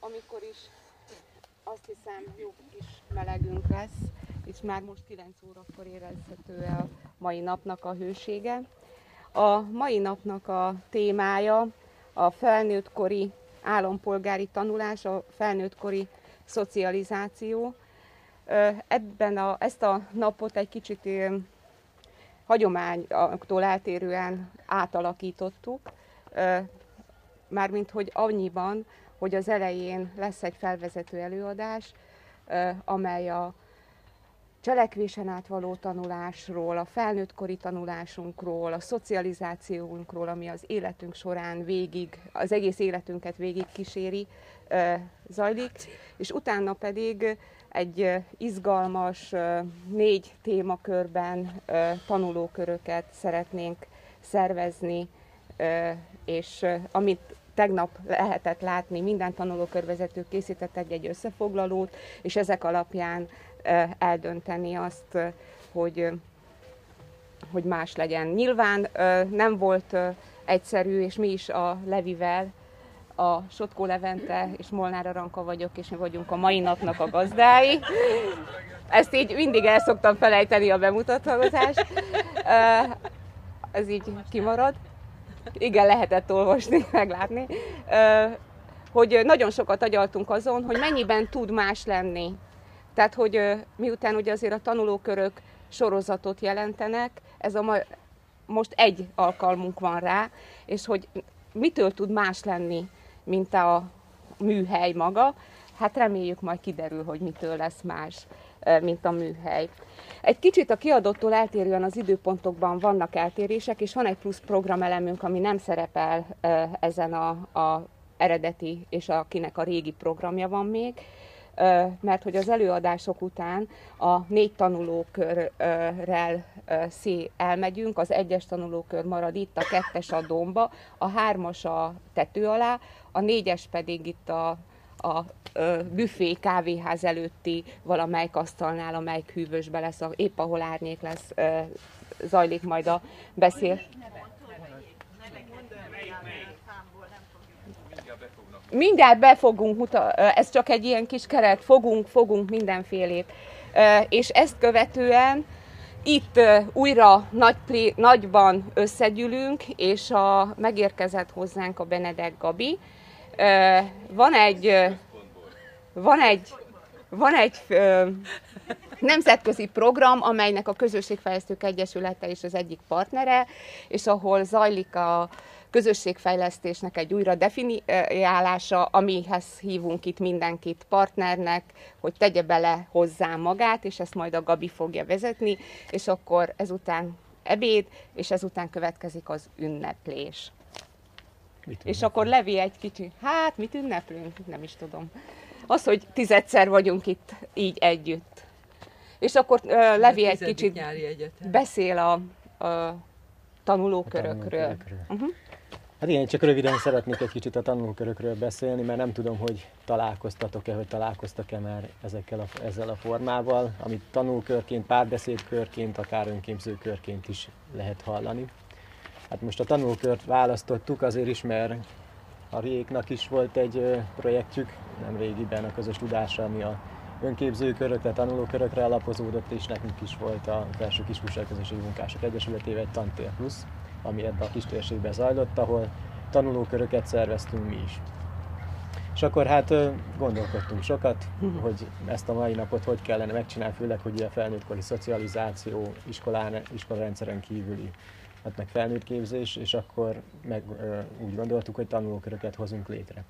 amikor is azt hiszem jó kis melegünk lesz, és már most 9 órakor érezhető a mai napnak a hősége. A mai napnak a témája a felnőttkori állampolgári tanulás, a felnőttkori szocializáció. Ezt a napot egy kicsit hagyományoktól eltérően átalakítottuk, mármint hogy annyiban, hogy az elején lesz egy felvezető előadás, amely a cselekvésen átvaló tanulásról, a felnőttkori tanulásunkról, a szocializációunkról, ami az életünk során az egész életünket végig kíséri, zajlik, és utána pedig egy izgalmas 4 témakörben tanulóköröket szeretnénk szervezni, és amit tegnap lehetett látni, minden tanulókörvezető készített egy összefoglalót, és ezek alapján eldönteni azt, hogy más legyen. Nyilván nem volt egyszerű, és mi is a Levivel, a Sotkó Levente és Molnár Aranka vagyok, és mi vagyunk a mai napnak a gazdái. Ezt így mindig el szoktam felejteni a bemutatózást. Ez így kimarad. Igen, lehetett olvasni, meglátni. Hogy nagyon sokat agyaltunk azon, hogy mennyiben tud más lenni. Tehát, hogy miután ugye azért a tanulókörök sorozatot jelentenek, most egy alkalmunk van rá, és hogy mitől tud más lenni, mint a műhely maga, hát reméljük majd kiderül, hogy mitől lesz más, mint a műhely. Egy kicsit a kiadottól eltérően az időpontokban vannak eltérések, és van egy plusz programelemünk, ami nem szerepel ezen a eredeti, és akinek a régi programja van még, mert hogy az előadások után a 4 tanulókörrel elmegyünk, az 1-es tanulókör marad itt, a 2-es a Domba, a 3-as a tető alá, a 4-es pedig itt a büfé kávéház előtti valamelyik asztalnál, amelyik hűvösbe lesz, épp ahol árnyék lesz, zajlik majd a beszél. Mindjárt be fogunk, ez csak egy ilyen kis keret, fogunk mindenfélét. És ezt követően itt újra nagyban összegyűlünk, és megérkezett hozzánk a Benedek Gabi. Van egy nemzetközi program, amelynek a Közösségfejlesztők Egyesülete is az egyik partnere, és ahol zajlik a közösségfejlesztésnek egy újra definiálása, amihez hívunk itt mindenkit partnernek, hogy tegye bele hozzá magát, és ezt majd a Gabi fogja vezetni, és akkor ezután ebéd, és ezután következik az ünneplés. És akkor Levi egy kicsi, hát mit ünneplünk? Nem is tudom. Az, hogy 10-szer vagyunk itt így együtt. És akkor Levi egy kicsit beszél a tanulókörökről. Hát igen, csak röviden szeretnék egy kicsit a tanulókörökről beszélni, mert nem tudom, hogy találkoztatok-e, vagy találkoztak-e már ezzel a formával, amit tanulókörként, párbeszédkörként, akár önképzőkörként is lehet hallani. Hát most a tanulókört választottuk azért is, mert a Riéknak is volt egy projektjük nemrégiben a közös tudásra, ami a önképzőkörökre, tanulókörökre alapozódott, és nekünk is volt a Felső Kiskunsági Közösségi Munkások Egyesületével egy Tantér Plusz, ami ebben a kis térségben zajlott, ahol tanulóköröket szerveztünk mi is. És akkor hát gondolkodtunk sokat, hogy ezt a mai napot hogy kellene megcsinálni, főleg, hogy a felnőttkori szocializáció, iskolarendszeren kívüli, hát meg felnőttképzés, és akkor úgy gondoltuk, hogy tanulóköröket hozunk létre.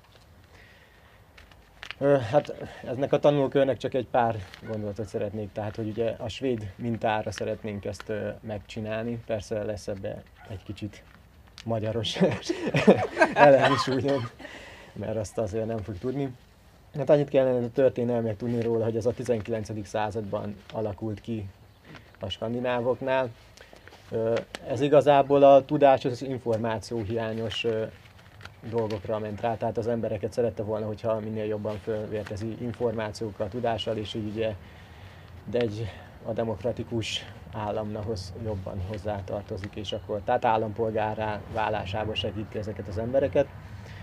Hát ennek a tanulókörnek csak egy pár gondolatot szeretnék, tehát hogy ugye a svéd mintára szeretnénk ezt megcsinálni, persze lesz ebbe egy kicsit magyaros elem is úgymond, mert azt azért nem fog tudni. Hát annyit kellene a történelmet tudni róla, hogy ez a 19. században alakult ki a skandinávoknál. Ez igazából a tudás, az információ hiányos dolgokra ment rá, tehát az embereket szerette volna, hogyha minél jobban fölvértezi információkkal, tudással, és így ugye a demokratikus államhoz jobban hozzátartozik, és akkor tehát állampolgárrá válásába segíti ezeket az embereket.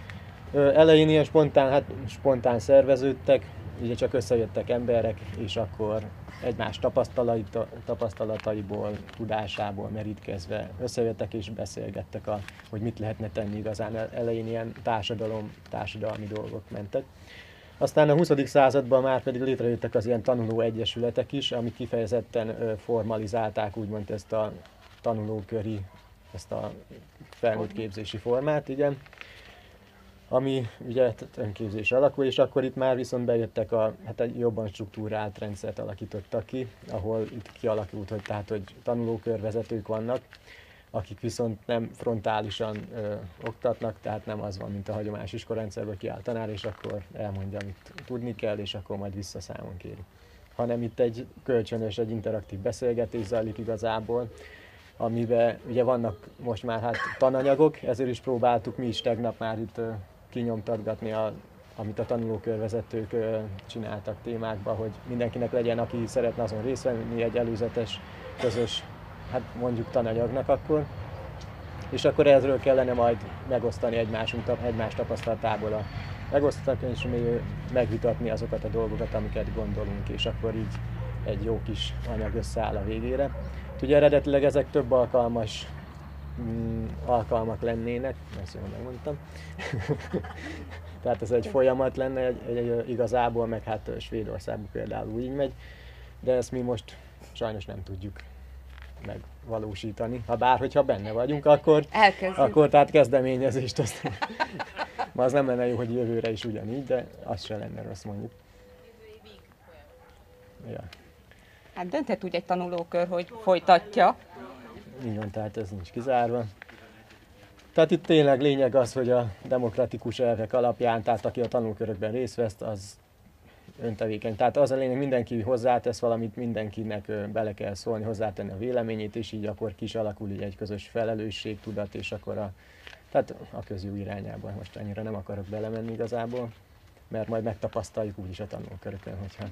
Elején ilyen spontán szerveződtek, ugye csak összejöttek emberek, és akkor egymás tapasztalataiból, tudásából merítkezve összejöttek és beszélgettek, hogy mit lehetne tenni igazán. Elején ilyen társadalmi dolgok mentek. Aztán a 20. században már pedig létrejöttek az ilyen tanuló egyesületek is, amik kifejezetten formalizálták úgymond ezt a tanulóköri, ezt a felnőtt képzési formát, igen, ami ugye önképzés alakul, és akkor itt már viszont bejöttek egy jobban struktúrált rendszert alakítottak ki, ahol itt kialakult, hogy tanulókörvezetők vannak, akik viszont nem frontálisan oktatnak, tehát nem az van, mint a hagyományos iskolarendszerben, kiáll tanár, és akkor elmondja, amit tudni kell, és akkor majd visszaszámon kéri. Hanem itt egy kölcsönös, egy interaktív beszélgetés zajlik igazából, amiben ugye vannak most már tananyagok, ezért is próbáltuk mi is tegnap már itt kinyomtatgatni, amit a tanulókörvezetők csináltak témákban, hogy mindenkinek legyen, aki szeretne azon részt venni, egy előzetes, közös, mondjuk tananyagnak akkor. És akkor ezről kellene majd megosztani egymás tapasztalatából megosztani, és megvitatni azokat a dolgokat, amiket gondolunk, és akkor így egy jó kis anyag összeáll a végére. Ugye eredetileg ezek több alkalmak lennének, ezt jól megmondtam. Tehát ez egy folyamat lenne igazából, meg Svédországban például így megy, de ezt mi most sajnos nem tudjuk megvalósítani. Hogyha benne vagyunk, akkor tehát kezdeményezést azt. Ma az nem lenne jó, hogy jövőre is ugyanígy, de az se lenne rossz, mondjuk. Ja. Hát dönthet úgy egy tanulókör, hogy folytatja. Így van, tehát ez nincs kizárva. Tehát itt tényleg lényeg az, hogy a demokratikus elvek alapján, tehát aki a tanulkörökben részt vesz, az öntevékeny. Tehát az a lényeg, mindenki hozzátesz valamit, mindenkinek bele kell szólni, hozzátenni a véleményét, és így akkor ki is alakul így egy közös felelősségtudat, és akkor tehát a közjó irányában most annyira nem akarok belemenni igazából, mert majd megtapasztaljuk úgyis a tanulkörökön, hogyha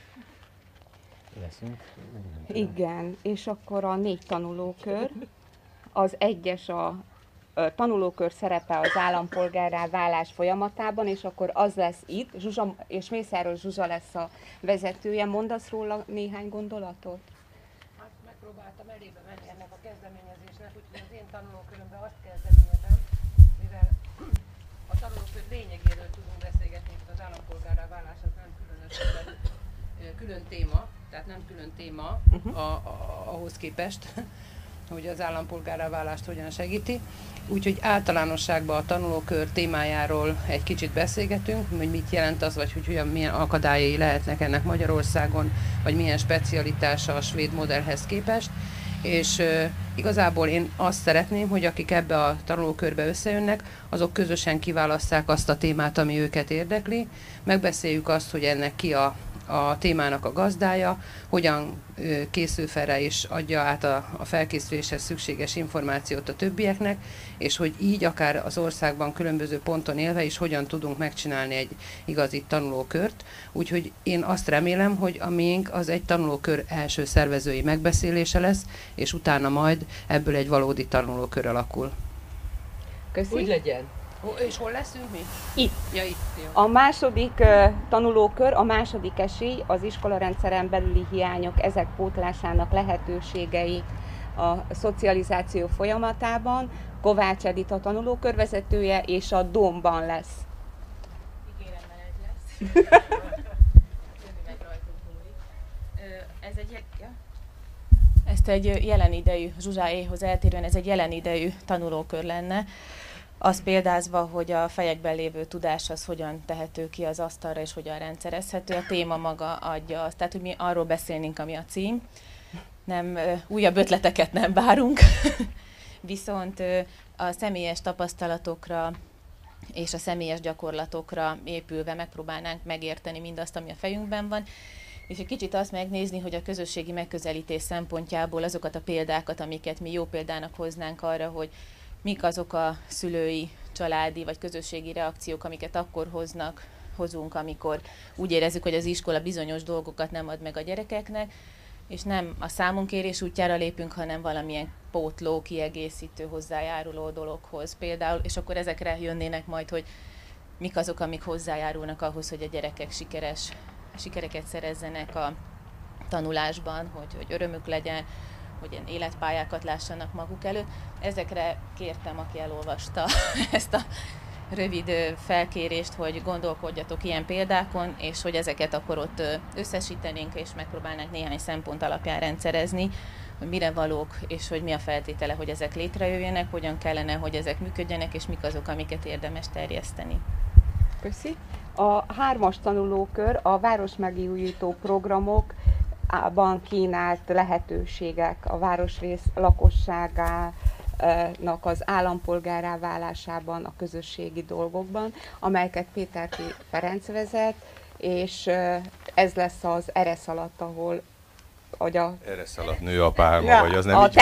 leszünk. Igen, és akkor a 4 tanulókör, az 1-es a tanulókör szerepe az állampolgárrá válás folyamatában, és akkor az lesz itt, Zsuzsa, és Mészáros Zsuzsa lesz a vezetője. Mondasz róla néhány gondolatot? Hát megpróbáltam elébe menni ennek a kezdeményezésnek, úgyhogy az én tanulókörömben azt kezdeményezem, mivel a tanulókör lényegéről tudunk beszélgetni, itt az állampolgárrá válás az nem különösebben külön téma, tehát nem külön téma ahhoz képest, hogy az állampolgárrá válást hogyan segíti. Úgyhogy általánosságban a tanulókör témájáról egy kicsit beszélgetünk, hogy mit jelent az, vagy hogy milyen akadályai lehetnek ennek Magyarországon, vagy milyen specialitása a svéd modellhez képest. És igazából én azt szeretném, hogy akik ebbe a tanulókörbe összejönnek, azok közösen kiválasszák azt a témát, ami őket érdekli. Megbeszéljük azt, hogy ennek ki a témának a gazdája, hogyan készül fel rá és adja át a felkészüléshez szükséges információt a többieknek, és hogy így akár az országban különböző ponton élve is hogyan tudunk megcsinálni egy igazi tanulókört. Úgyhogy én azt remélem, hogy a miénk az egy tanulókör első szervezői megbeszélése lesz, és utána majd ebből egy valódi tanulókör alakul. Köszi. Úgy legyen. És hol leszünk mi? Itt. Ja, itt. A második tanulókör, a második esély, az iskolarendszeren belüli hiányok, ezek pótlásának lehetőségei a szocializáció folyamatában. Kovács Edith a tanulókörvezetője, és a Dómban lesz. Ígérem, meleg lesz. Jönni meg rajtunk múlik. Ezt egy jelen idejű, Zsuzsáéhoz eltérően ez egy jelen idejű tanulókör lenne. Az példázva, hogy a fejekben lévő tudás az hogyan tehető ki az asztalra, és hogyan rendszerezhető. A téma maga adja azt. Tehát, hogy mi arról beszélnénk, ami a cím. Nem, újabb ötleteket nem várunk. Viszont a személyes tapasztalatokra és a személyes gyakorlatokra épülve megpróbálnánk megérteni mindazt, ami a fejünkben van. És egy kicsit azt megnézni, hogy a közösségi megközelítés szempontjából azokat a példákat, amiket mi jó példának hoznánk arra, hogy mik azok a szülői, családi vagy közösségi reakciók, amiket akkor hozunk, amikor úgy érezzük, hogy az iskola bizonyos dolgokat nem ad meg a gyerekeknek, és nem a számunkérés útjára lépünk, hanem valamilyen pótló, kiegészítő, hozzájáruló dologhoz például, és akkor ezekre jönnének majd, hogy mik azok, amik hozzájárulnak ahhoz, hogy a gyerekek sikereket szerezzenek a tanulásban, hogy örömük legyen, hogy ilyen életpályákat lássanak maguk előtt. Ezekre kértem, aki elolvasta ezt a rövid felkérést, hogy gondolkodjatok ilyen példákon, és hogy ezeket akkor ott összesítenénk, és megpróbálnánk néhány szempont alapján rendszerezni, hogy mire valók, és hogy mi a feltétele, hogy ezek létrejöjjenek, hogyan kellene, hogy ezek működjenek, és mik azok, amiket érdemes terjeszteni. Köszi. A 3-as tanulókör a városmegújító programokban kínált lehetőségek a városrész lakosságának az állampolgárá válásában, a közösségi dolgokban, amelyeket Péter Ferenc vezet, és ez lesz az Eresz alatt, ahol Eresz alatt nő a pálma, vagy az nem a így van?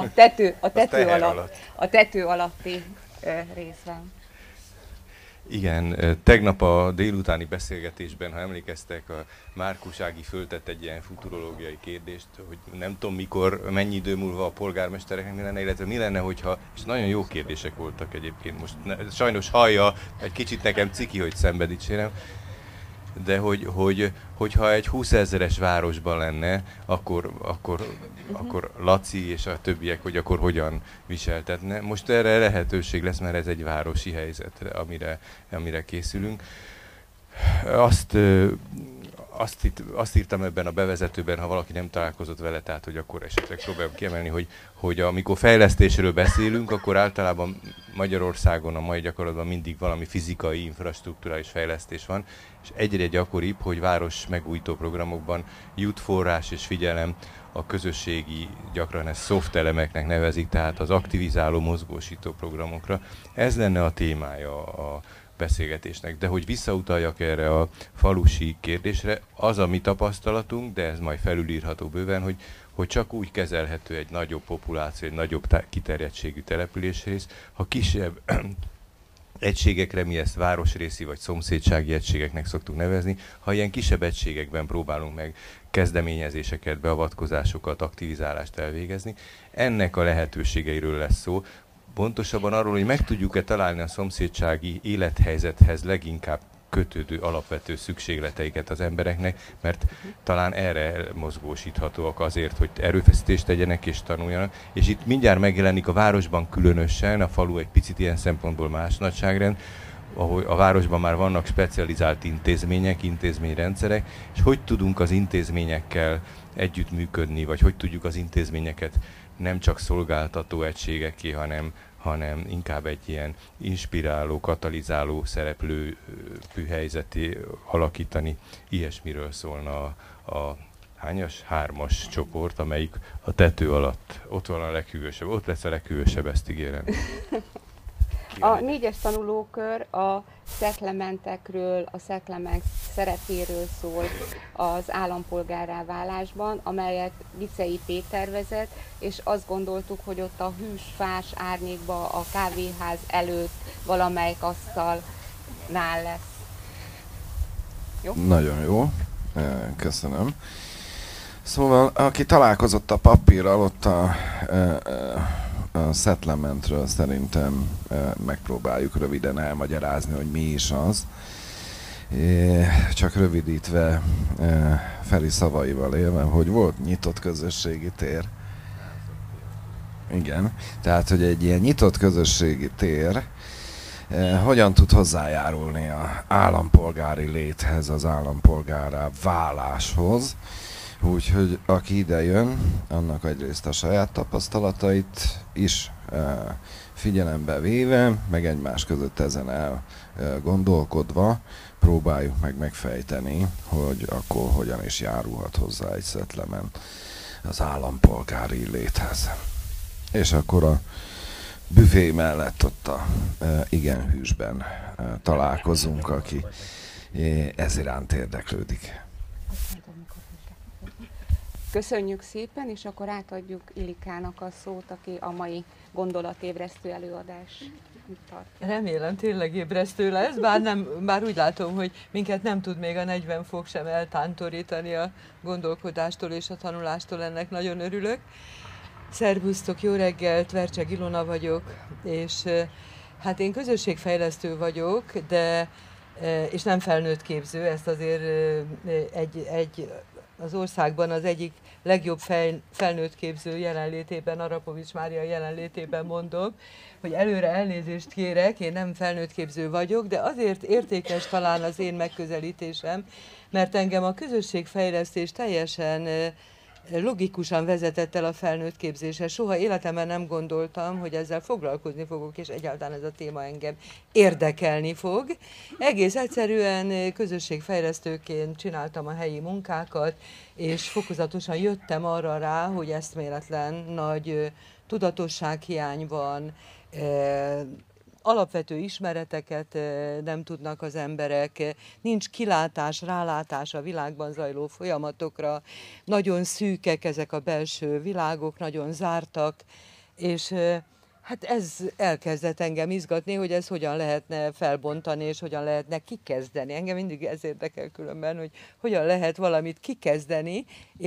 A tető alatti részben. Igen, tegnap a délutáni beszélgetésben, ha emlékeztek, a Márkus Ági föltett egy ilyen futurológiai kérdést, hogy nem tudom mikor, mennyi idő múlva a polgármestereknek mi lenne, illetve mi lenne, hogyha, és nagyon jó kérdések voltak egyébként, most sajnos hallja, egy kicsit nekem ciki, hogy szenvedítsérem, de hogyha egy 20 000-es városban lenne, akkor Laci és a többiek, hogy akkor hogyan viseltetne. Most erre lehetőség lesz, mert ez egy városi helyzet, amire készülünk. Azt írtam ebben a bevezetőben, ha valaki nem találkozott vele, tehát hogy akkor esetleg próbálom kiemelni, hogy amikor fejlesztésről beszélünk, akkor általában Magyarországon a mai gyakorlatban mindig valami fizikai, infrastrukturális fejlesztés van, és egyre gyakoribb, hogy város megújító programokban jut forrás és figyelem a közösségi, gyakran ezt soft elemeknek nevezik, tehát az aktivizáló, mozgósító programokra. Ez lenne a témája a beszélgetésnek, de hogy visszautaljak erre a falusi kérdésre, az a mi tapasztalatunk, de ez majd felülírható bőven, hogy csak úgy kezelhető egy nagyobb populáció, egy nagyobb kiterjedtségű településrész, ha kisebb egységekre, mi ezt városrészi vagy szomszédsági egységeknek szoktuk nevezni, ha ilyen kisebb egységekben próbálunk meg kezdeményezéseket, beavatkozásokat, aktivizálást elvégezni, ennek a lehetőségeiről lesz szó. Pontosabban arról, hogy meg tudjuk-e találni a szomszédsági élethelyzethez leginkább kötődő alapvető szükségleteiket az embereknek, mert talán erre mozgósíthatóak azért, hogy erőfeszítést tegyenek és tanuljanak. És itt mindjárt megjelenik a városban különösen, a falu egy picit ilyen szempontból más nagyságrend, ahol a városban már vannak specializált intézmények, intézményrendszerek, és hogy tudunk az intézményekkel együttműködni, vagy hogy tudjuk az intézményeket nem csak szolgáltató egységeké, hanem inkább egy ilyen inspiráló, katalizáló szereplő helyzeté alakítani. Ilyesmiről szólna a hányas? 3-as csoport, amelyik a tető alatt. Ott van a leghűvösebb, ott lesz a leghűvösebb, ezt ígérem. A 4-es tanulókör a szettlementekről, a szettlement szerepéről szól az állampolgárrá válásban, amelyet Vicei Péter vezet, és azt gondoltuk, hogy ott a hűs-fás árnyékba a kávéház előtt valamelyik asztalnál lesz. Jó? Nagyon jó, köszönöm. Szóval, aki találkozott a papírral, ott a settlementről szerintem megpróbáljuk röviden elmagyarázni, hogy mi is az. Csak rövidítve Feri szavaival élve, hogy volt nyitott közösségi tér. Igen, tehát hogy egy ilyen nyitott közösségi tér hogyan tud hozzájárulni az állampolgári léthez, az állampolgárá váláshoz. Úgyhogy aki ide jön, annak egyrészt a saját tapasztalatait is figyelembe véve, meg egymás között ezen elgondolkodva próbáljuk meg megfejteni, hogy akkor hogyan is járulhat hozzá egy settlement az állampolgári léthez. És akkor a büfé mellett ott a igen hűsben találkozunk, aki ez iránt érdeklődik. Köszönjük szépen, és akkor átadjuk Ilikának a szót, aki a mai gondolatébresztő előadás tart. Remélem tényleg ébresztő lesz, bár úgy látom, hogy minket nem tud még a 40 fok sem eltántorítani a gondolkodástól és a tanulástól, ennek nagyon örülök. Szervusztok, jó reggelt, Vercseg Ilona vagyok, és Hát én közösségfejlesztő vagyok, de és nem felnőtt képző, ezt azért az országban az egyik legjobb felnőtt képző jelenlétében, Arapovics Mária jelenlétében mondom, hogy előre elnézést kérek, én nem felnőtt képző vagyok, de azért értékes talán az én megközelítésem, mert engem a közösségfejlesztés teljesen logikusan vezetett el a felnőtt képzésre. Soha életemben nem gondoltam, hogy ezzel foglalkozni fogok, és egyáltalán ez a téma engem érdekelni fog. Egész egyszerűen közösségfejlesztőként csináltam a helyi munkákat, és fokozatosan jöttem arra rá, hogy eszméletlen nagy tudatossághiány van, alapvető ismereteket nem tudnak az emberek, nincs kilátás, rálátás a világban zajló folyamatokra, nagyon szűkek ezek a belső világok, nagyon zártak, és hát ez elkezdett engem izgatni, hogy ez hogyan lehetne felbontani, és hogyan lehetne kikezdeni. Engem mindig ez érdekel különben, hogy hogyan lehet valamit kikezdeni,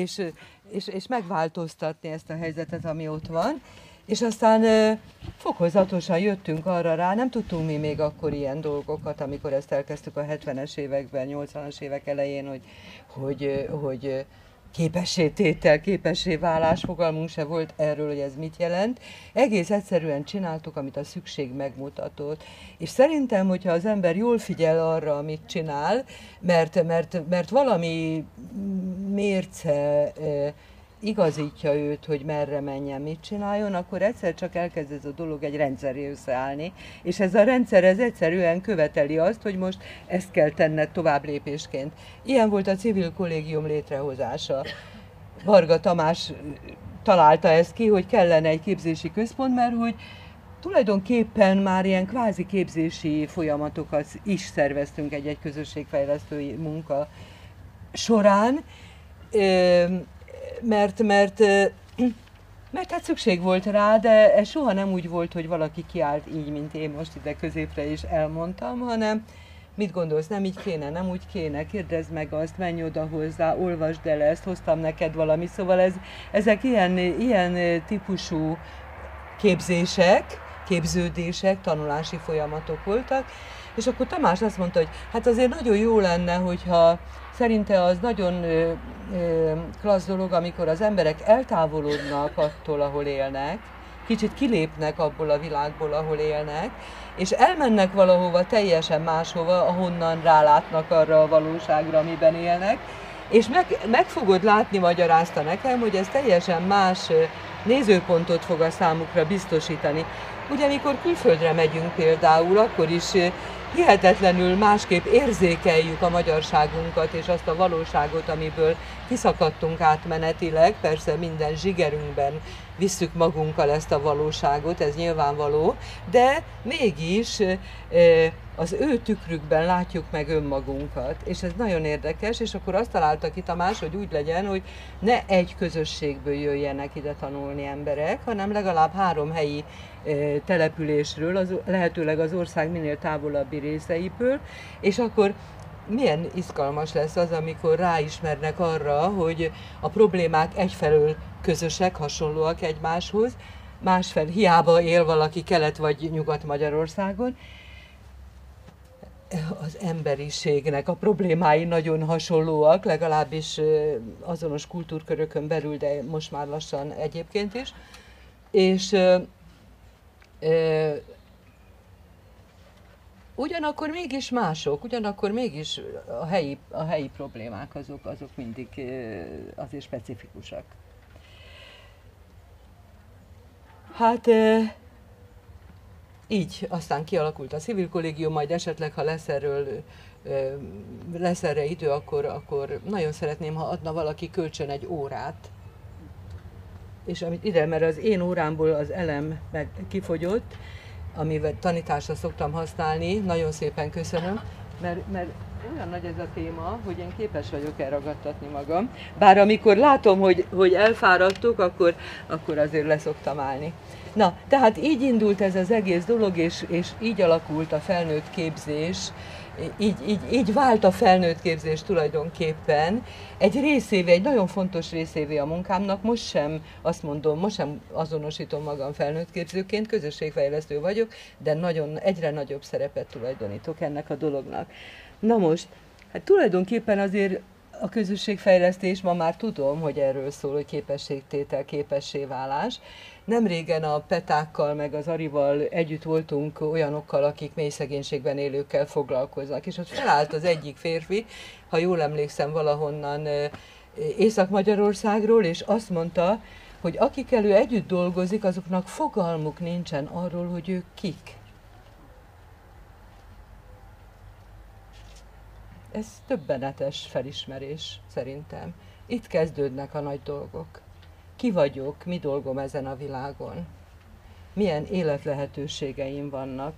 és megváltoztatni ezt a helyzetet, ami ott van. És aztán fokozatosan jöttünk arra rá, nem tudtunk mi még akkor ilyen dolgokat, amikor ezt elkezdtük a 70-es években, 80-as évek elején, hogy képességtétel, képességválás, fogalmunk se volt erről, hogy ez mit jelent. Egész egyszerűen csináltuk, amit a szükség megmutatott. És szerintem, hogyha az ember jól figyel arra, amit csinál, mert valami mérce igazítja őt, hogy merre menjen, mit csináljon, akkor egyszer csak elkezd ez a dolog egy rendszeré összeállni, és ez a rendszer ez egyszerűen követeli azt, hogy most ezt kell tenned tovább lépésként. Ilyen volt a civil kollégium létrehozása. Varga Tamás találta ezt ki, hogy kellene egy képzési központ, mert hogy tulajdonképpen már ilyen kvázi képzési folyamatokat is szerveztünk egy közösségfejlesztői munka során, mert hát szükség volt rá, de ez soha nem úgy volt, hogy valaki kiállt így, mint én most ide középre is elmondtam, hanem mit gondolsz, nem így kéne, nem úgy kéne, kérdezd meg azt, menj oda hozzá, olvasd el ezt, hoztam neked valami. Szóval ezek ilyen típusú képzések, képződések, tanulási folyamatok voltak, és akkor Tamás azt mondta, hogy hát azért nagyon jó lenne, hogyha szerinte az nagyon klassz dolog, amikor az emberek eltávolodnak attól, ahol élnek, kicsit kilépnek abból a világból, ahol élnek, és elmennek valahova teljesen máshova, ahonnan rálátnak arra a valóságra, amiben élnek, és meg fogod látni, magyarázta nekem, hogy ez teljesen más nézőpontot fog a számukra biztosítani. Ugye, amikor külföldre megyünk például, akkor is hihetetlenül másképp érzékeljük a magyarságunkat és azt a valóságot, amiből kiszakadtunk átmenetileg. Persze minden zsigerünkben visszük magunkkal ezt a valóságot, ez nyilvánvaló, de mégis az ő tükrükben látjuk meg önmagunkat, és ez nagyon érdekes, és akkor azt találta ki Tamás, hogy úgy legyen, hogy ne egy közösségből jöjjenek ide tanulni emberek, hanem legalább 3 helyi településről, lehetőleg az ország minél távolabbi részeiből, és akkor milyen izgalmas lesz az, amikor ráismernek arra, hogy a problémák egyfelől közösek, hasonlóak egymáshoz, másfelől hiába él valaki Kelet vagy Nyugat-Magyarországon, az emberiségnek a problémái nagyon hasonlóak, legalábbis azonos kultúrkörökön belül, de most már lassan egyébként is, és ugyanakkor mégis mások, ugyanakkor mégis a helyi problémák azok mindig azért specifikusak. Hát így aztán kialakult a civil kollégium, majd esetleg, ha lesz erre idő, akkor nagyon szeretném, ha adna valaki kölcsön egy órát. És amit ide, mert az én órámból az elem meg kifogyott, amivel tanításra szoktam használni, nagyon szépen köszönöm, mert olyan nagy ez a téma, hogy én képes vagyok elragadtatni magam. Bár amikor látom, hogy elfáradtok, akkor azért leszoktam állni. Na, tehát így indult ez az egész dolog, és így alakult a felnőtt képzés így vált a felnőttképzés tulajdonképpen egy részévé, egy nagyon fontos részévé a munkámnak. Most sem azt mondom, most sem azonosítom magam felnőttképzőként, közösségfejlesztő vagyok, de egyre nagyobb szerepet tulajdonítok ennek a dolognak. Na most, hát tulajdonképpen azért a közösségfejlesztés, ma már tudom, hogy erről szól, hogy képességtétel, képességválás. Nemrégen a Petákkal meg az Arival együtt voltunk olyanokkal, akik mély szegénységben élőkkel foglalkoznak, és ott felállt az egyik férfi, ha jól emlékszem, valahonnan Észak-Magyarországról, és azt mondta, hogy akikkel ő együtt dolgozik, azoknak fogalmuk nincsen arról, hogy ők kik. Ez döbbenetes felismerés szerintem. Itt kezdődnek a nagy dolgok. Ki vagyok, mi dolgom ezen a világon? Milyen életlehetőségeim vannak?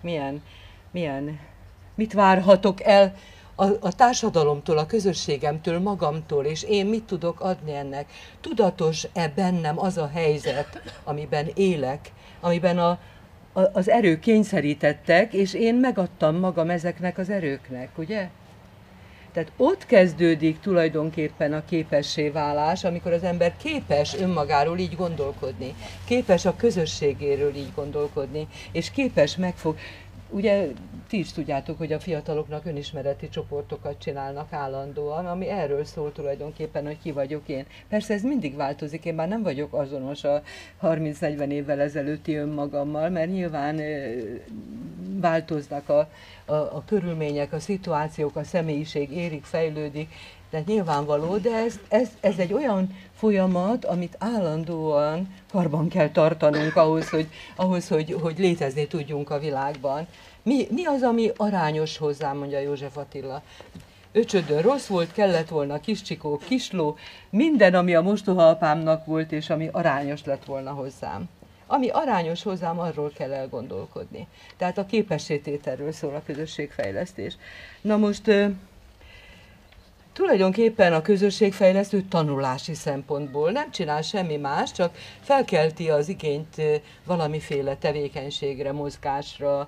Mit várhatok el a társadalomtól, a közösségemtől, magamtól, és én mit tudok adni ennek? Tudatos-e bennem az a helyzet, amiben élek, amiben az erők kényszerítettek, és én megadtam magam ezeknek az erőknek, ugye? Tehát ott kezdődik tulajdonképpen a képességválás, amikor az ember képes önmagáról így gondolkodni, képes a közösségéről így gondolkodni, és képes ugye ti is tudjátok, hogy a fiataloknak önismereti csoportokat csinálnak állandóan, ami erről szól tulajdonképpen, hogy ki vagyok én. Persze ez mindig változik, én már nem vagyok azonos a 30-40 évvel ezelőtti önmagammal, mert nyilván változnak a körülmények, a szituációk, a személyiség érik, fejlődik, de nyilvánvaló, de ez egy olyan folyamat, amit állandóan karban kell tartanunk ahhoz, hogy létezni tudjunk a világban. Mi az, ami arányos hozzám, mondja József Attila. Öcsödön rossz volt, kellett volna kiscsikó, kisló, minden, ami a mostohaapámnak volt, és ami arányos lett volna hozzám. Ami arányos hozzám, arról kell elgondolkodni. Tehát a képességtételről szól a közösségfejlesztés. Na most tulajdonképpen a közösségfejlesztő tanulási szempontból nem csinál semmi más, csak felkelti az igényt valamiféle tevékenységre, mozgásra,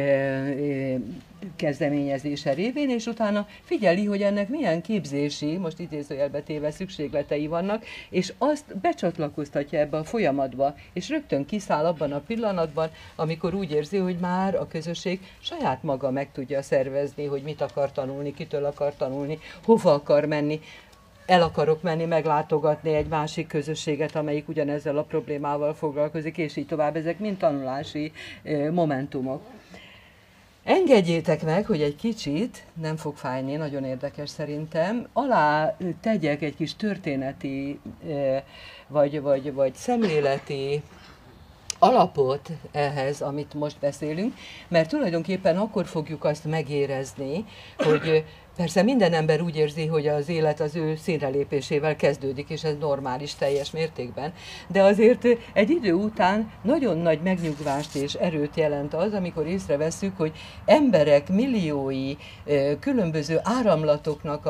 kezdeményezése révén, és utána figyeli, hogy ennek milyen képzési, most idézőjelbe téve szükségletei vannak, és azt becsatlakoztatja ebbe a folyamatba, és rögtön kiszáll abban a pillanatban, amikor úgy érzi, hogy már a közösség saját maga meg tudja szervezni, hogy mit akar tanulni, kitől akar tanulni, hova akar menni. El akarok menni meglátogatni egy másik közösséget, amelyik ugyanezzel a problémával foglalkozik, és így tovább. Ezek mind tanulási momentumok. Engedjétek meg, hogy egy kicsit, nem fog fájni, nagyon érdekes szerintem, alá tegyek egy kis történeti vagy szemléleti alapot ehhez, amit most beszélünk, mert tulajdonképpen akkor fogjuk azt megérezni, hogy persze minden ember úgy érzi, hogy az élet az ő színrelépésével kezdődik, és ez normális teljes mértékben, de azért egy idő után nagyon nagy megnyugvást és erőt jelent az, amikor észrevesszük, hogy emberek milliói különböző áramlatoknak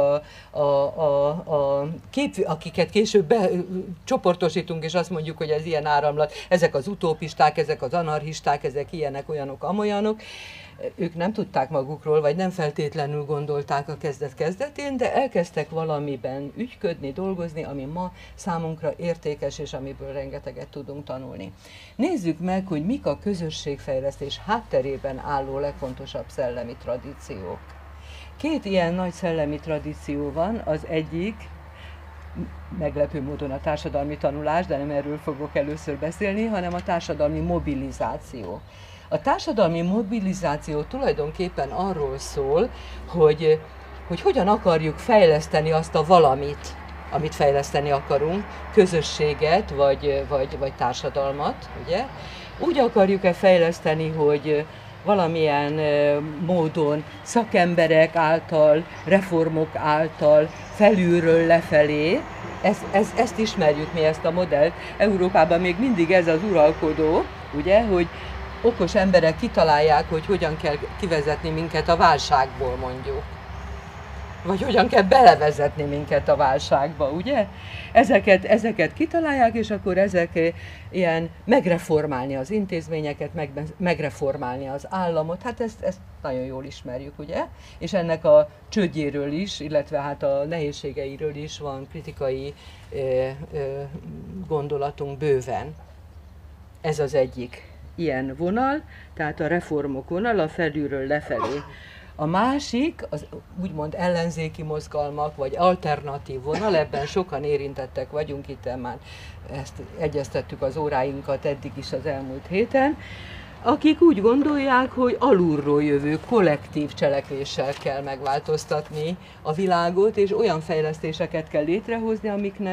akiket később csoportosítunk, és azt mondjuk, hogy ez ilyen áramlat, ezek az utópisták, ezek az anarchisták, ezek ilyenek, olyanok, amolyanok, ők nem tudták magukról, vagy nem feltétlenül gondolták a kezdet-kezdetén, de elkezdtek valamiben ügyködni, dolgozni, ami ma számunkra értékes, és amiből rengeteget tudunk tanulni. Nézzük meg, hogy mik a közösségfejlesztés hátterében álló legfontosabb szellemi tradíciók. Két ilyen nagy szellemi tradíció van, az egyik, meglepő módon a társadalmi tanulás, de nem erről fogok először beszélni, hanem a társadalmi mobilizáció. A társadalmi mobilizáció tulajdonképpen arról szól, hogy hogyan akarjuk fejleszteni azt a valamit, amit fejleszteni akarunk, közösséget vagy társadalmat, ugye? Úgy akarjuk-e fejleszteni, hogy valamilyen módon szakemberek által, reformok által, felülről lefelé, ezt ismerjük mi, ezt a modellt. Európában még mindig ez az uralkodó, ugye, hogy okos emberek kitalálják, hogy hogyan kell kivezetni minket a válságból, mondjuk. vagy hogyan kell belevezetni minket a válságba, ugye? Ezeket kitalálják, és akkor ezek ilyen megreformálni az intézményeket, megreformálni az államot, hát ezt nagyon jól ismerjük, ugye? És ennek a csődjéről is, illetve hát a nehézségeiről is van kritikai gondolatunk bőven. Ez az egyik ilyen vonal, tehát a reformok vonala felülről lefelé. A másik, az úgymond ellenzéki mozgalmak, vagy alternatív vonal, ebben sokan érintettek vagyunk, itt már ezt egyeztettük az óráinkat eddig is az elmúlt héten, akik úgy gondolják, hogy alulról jövő kollektív cselekvéssel kell megváltoztatni a világot, és olyan fejlesztéseket kell létrehozni,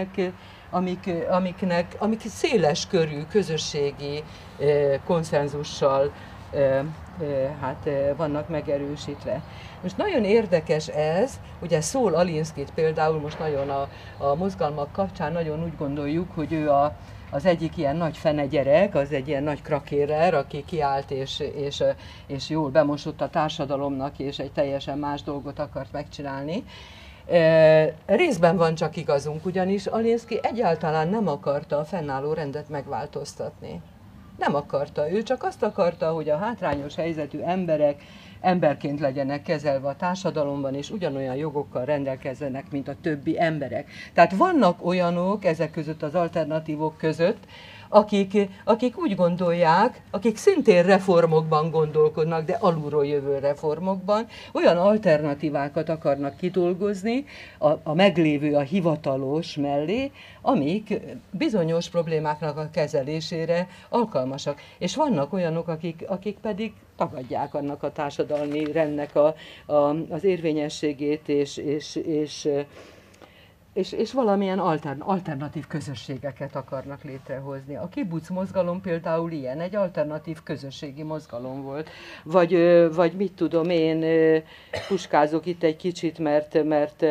amik széles körű közösségi konszenzussal vannak megerősítve. Most nagyon érdekes ez, ugye Saul Alinskyt például most nagyon a mozgalmak kapcsán nagyon úgy gondoljuk, hogy ő az egyik ilyen nagy fenegyerek, az egy ilyen nagy krakérer, aki kiállt és jól bemosott a társadalomnak, és egy teljesen más dolgot akart megcsinálni. Részben van csak igazunk, ugyanis Alinsky egyáltalán nem akarta a fennálló rendet megváltoztatni. Nem akarta, ő csak azt akarta, hogy a hátrányos helyzetű emberek emberként legyenek kezelve a társadalomban, és ugyanolyan jogokkal rendelkezzenek, mint a többi emberek. Tehát vannak olyanok ezek között az alternatívok között, akik úgy gondolják, akik szintén reformokban gondolkodnak, de alulról jövő reformokban, olyan alternatívákat akarnak kidolgozni a meglévő, a hivatalos mellé, amik bizonyos problémáknak a kezelésére alkalmasak. És vannak olyanok, akik pedig tagadják annak a társadalmi rendnek az érvényességét, és valamilyen alternatív közösségeket akarnak létrehozni. A kibuc mozgalom például ilyen, egy alternatív közösségi mozgalom volt. Vagy mit tudom én, puskázok itt egy kicsit, mert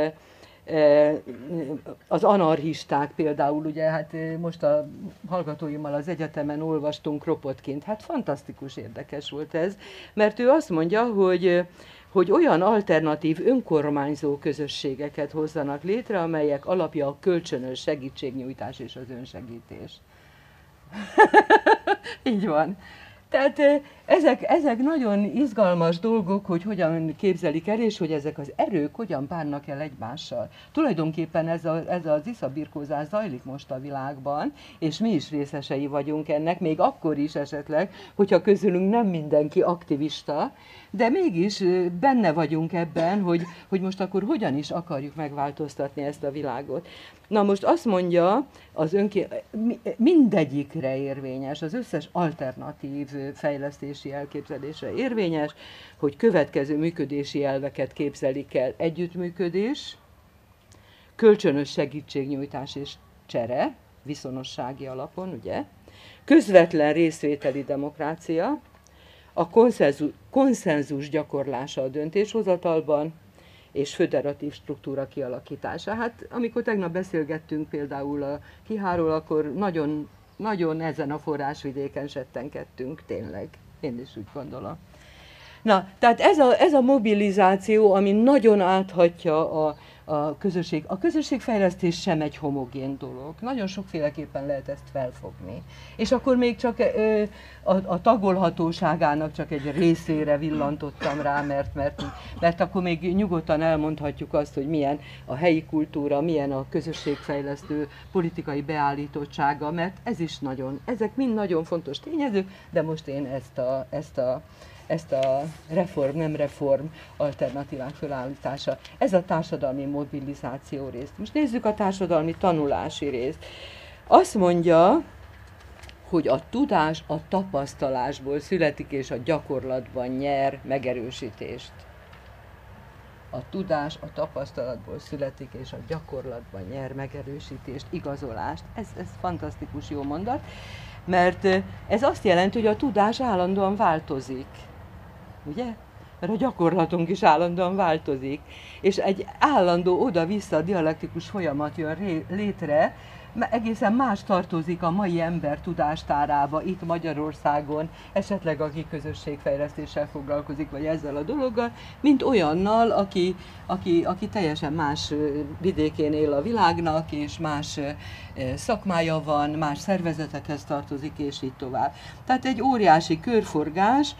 az anarchisták például, ugye, hát most a hallgatóimmal az egyetemen olvastunk Kropotkin, hát fantasztikus érdekes volt ez, mert ő azt mondja, hogy olyan alternatív önkormányzó közösségeket hozzanak létre, amelyek alapja a kölcsönös segítségnyújtás és az önsegítés. Így van. Tehát ezek nagyon izgalmas dolgok, hogy hogyan képzelik el, és hogy ezek az erők hogyan bánnak el egymással. Tulajdonképpen ez az iszabirkózás zajlik most a világban, és mi is részesei vagyunk ennek, még akkor is esetleg, hogyha közülünk nem mindenki aktivista, de mégis benne vagyunk ebben, hogy most akkor hogyan is akarjuk megváltoztatni ezt a világot. Na most azt mondja, mindegyikre érvényes, az összes alternatív fejlesztési elképzelésre érvényes, hogy következő működési elveket képzelik el: együttműködés, kölcsönös segítségnyújtás és csere, viszonossági alapon, ugye, közvetlen részvételi demokrácia, a konszenzus gyakorlása a döntéshozatalban, és föderatív struktúra kialakítása. Hát amikor tegnap beszélgettünk például a Kiháról, akkor nagyon, nagyon ezen a forrásvidéken settenkedtünk, tényleg. Én is úgy gondolom. Na, tehát ez a mobilizáció, ami nagyon áthatja a közösség. A közösségfejlesztés sem egy homogén dolog. Nagyon sokféleképpen lehet ezt felfogni. És akkor még csak a tagolhatóságának csak egy részére villantottam rá, mert akkor még nyugodtan elmondhatjuk azt, hogy milyen a helyi kultúra, milyen a közösségfejlesztő politikai beállítottsága, mert ezek mind nagyon fontos tényezők, de most én ezt a reform, nem reform alternatívák felállítása. Ez a társadalmi mobilizáció részt. Most nézzük a társadalmi tanulási részt. Azt mondja, hogy a tudás a tapasztalásból születik, és a gyakorlatban nyer megerősítést. A tudás a tapasztalatból születik, és a gyakorlatban nyer megerősítést, igazolást. Ez fantasztikus jó mondat, mert ez azt jelenti, hogy a tudás állandóan változik. Ugye? Mert a gyakorlatunk is állandóan változik, és egy állandó oda-vissza dialektikus folyamat jön létre, egészen más tartozik a mai ember tudástárába itt Magyarországon, esetleg aki közösségfejlesztéssel foglalkozik, vagy ezzel a dologgal, mint olyannal, aki teljesen más vidékén él a világnak, és más szakmája van, más szervezetekhez tartozik, és így tovább. Tehát egy óriási körforgás,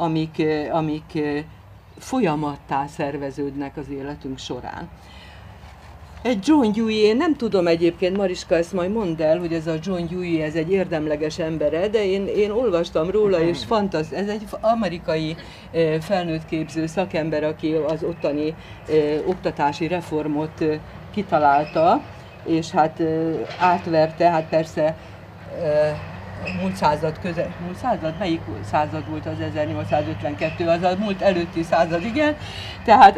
amik folyamattá szerveződnek az életünk során. Egy John Dewey, én nem tudom egyébként, Mariska, ezt majd mondd el, hogy ez a John Dewey, ez egy érdemleges embere, de én olvastam róla, és ez egy amerikai felnőttképző szakember, aki az ottani oktatási reformot kitalálta, és hát átverte, hát persze múlt század, melyik század volt az 1852, az a múlt előtti század, igen. Tehát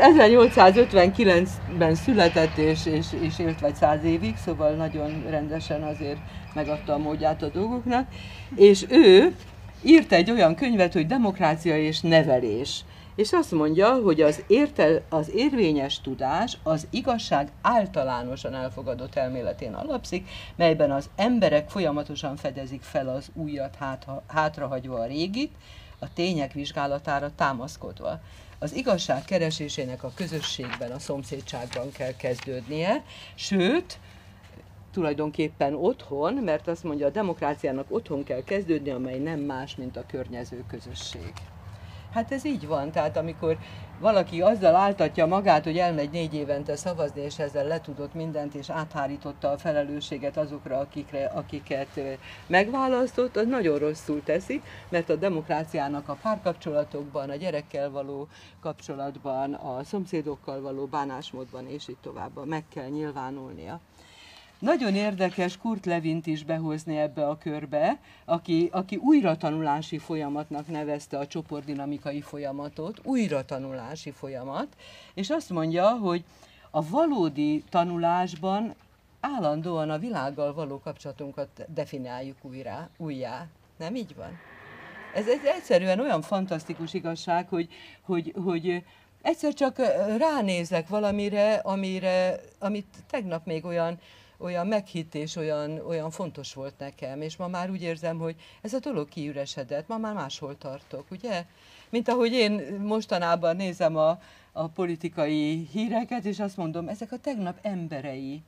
1859-ben született és élt vagy 100 évig, szóval nagyon rendesen azért megadta a módját a dolgoknak. És ő írt egy olyan könyvet, hogy Demokrácia és nevelés. És azt mondja, hogy az érvényes tudás az igazság általánosan elfogadott elméletén alapszik, melyben az emberek folyamatosan fedezik fel az újat, hátrahagyva a régit, a tények vizsgálatára támaszkodva. Az igazság keresésének a közösségben, a szomszédságban kell kezdődnie, sőt, tulajdonképpen otthon, mert azt mondja, a demokráciának otthon kell kezdődni, amely nem más, mint a környező közösség. Hát ez így van, tehát amikor valaki azzal áltatja magát, hogy elmegy 4 évente szavazni, és ezzel letudott mindent, és áthárította a felelősséget azokra, akiket megválasztott, az nagyon rosszul teszi, mert a demokráciának a párkapcsolatokban, a gyerekkel való kapcsolatban, a szomszédokkal való bánásmódban, és így tovább meg kell nyilvánulnia. Nagyon érdekes Kurt Lewint is behozni ebbe a körbe, aki újratanulási folyamatnak nevezte a csoportdinamikai folyamatot, újratanulási folyamat, és azt mondja, hogy a valódi tanulásban állandóan a világgal való kapcsolatunkat definiáljuk újjá. Nem így van? Ez egyszerűen olyan fantasztikus igazság, hogy egyszer csak ránézek valamire, amit tegnap még olyan meghitt és olyan fontos volt nekem, és ma már úgy érzem, hogy ez a dolog kiüresedett, ma már máshol tartok, ugye? Mint ahogy én mostanában nézem a politikai híreket, és azt mondom, ezek a tegnap emberei.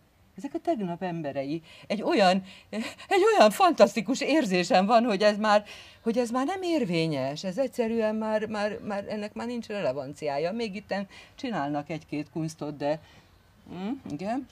Egy olyan fantasztikus érzésem van, hogy ez már nem érvényes, ez egyszerűen már ennek már nincs relevanciája. Még itten csinálnak egy-két kunstot, de igen.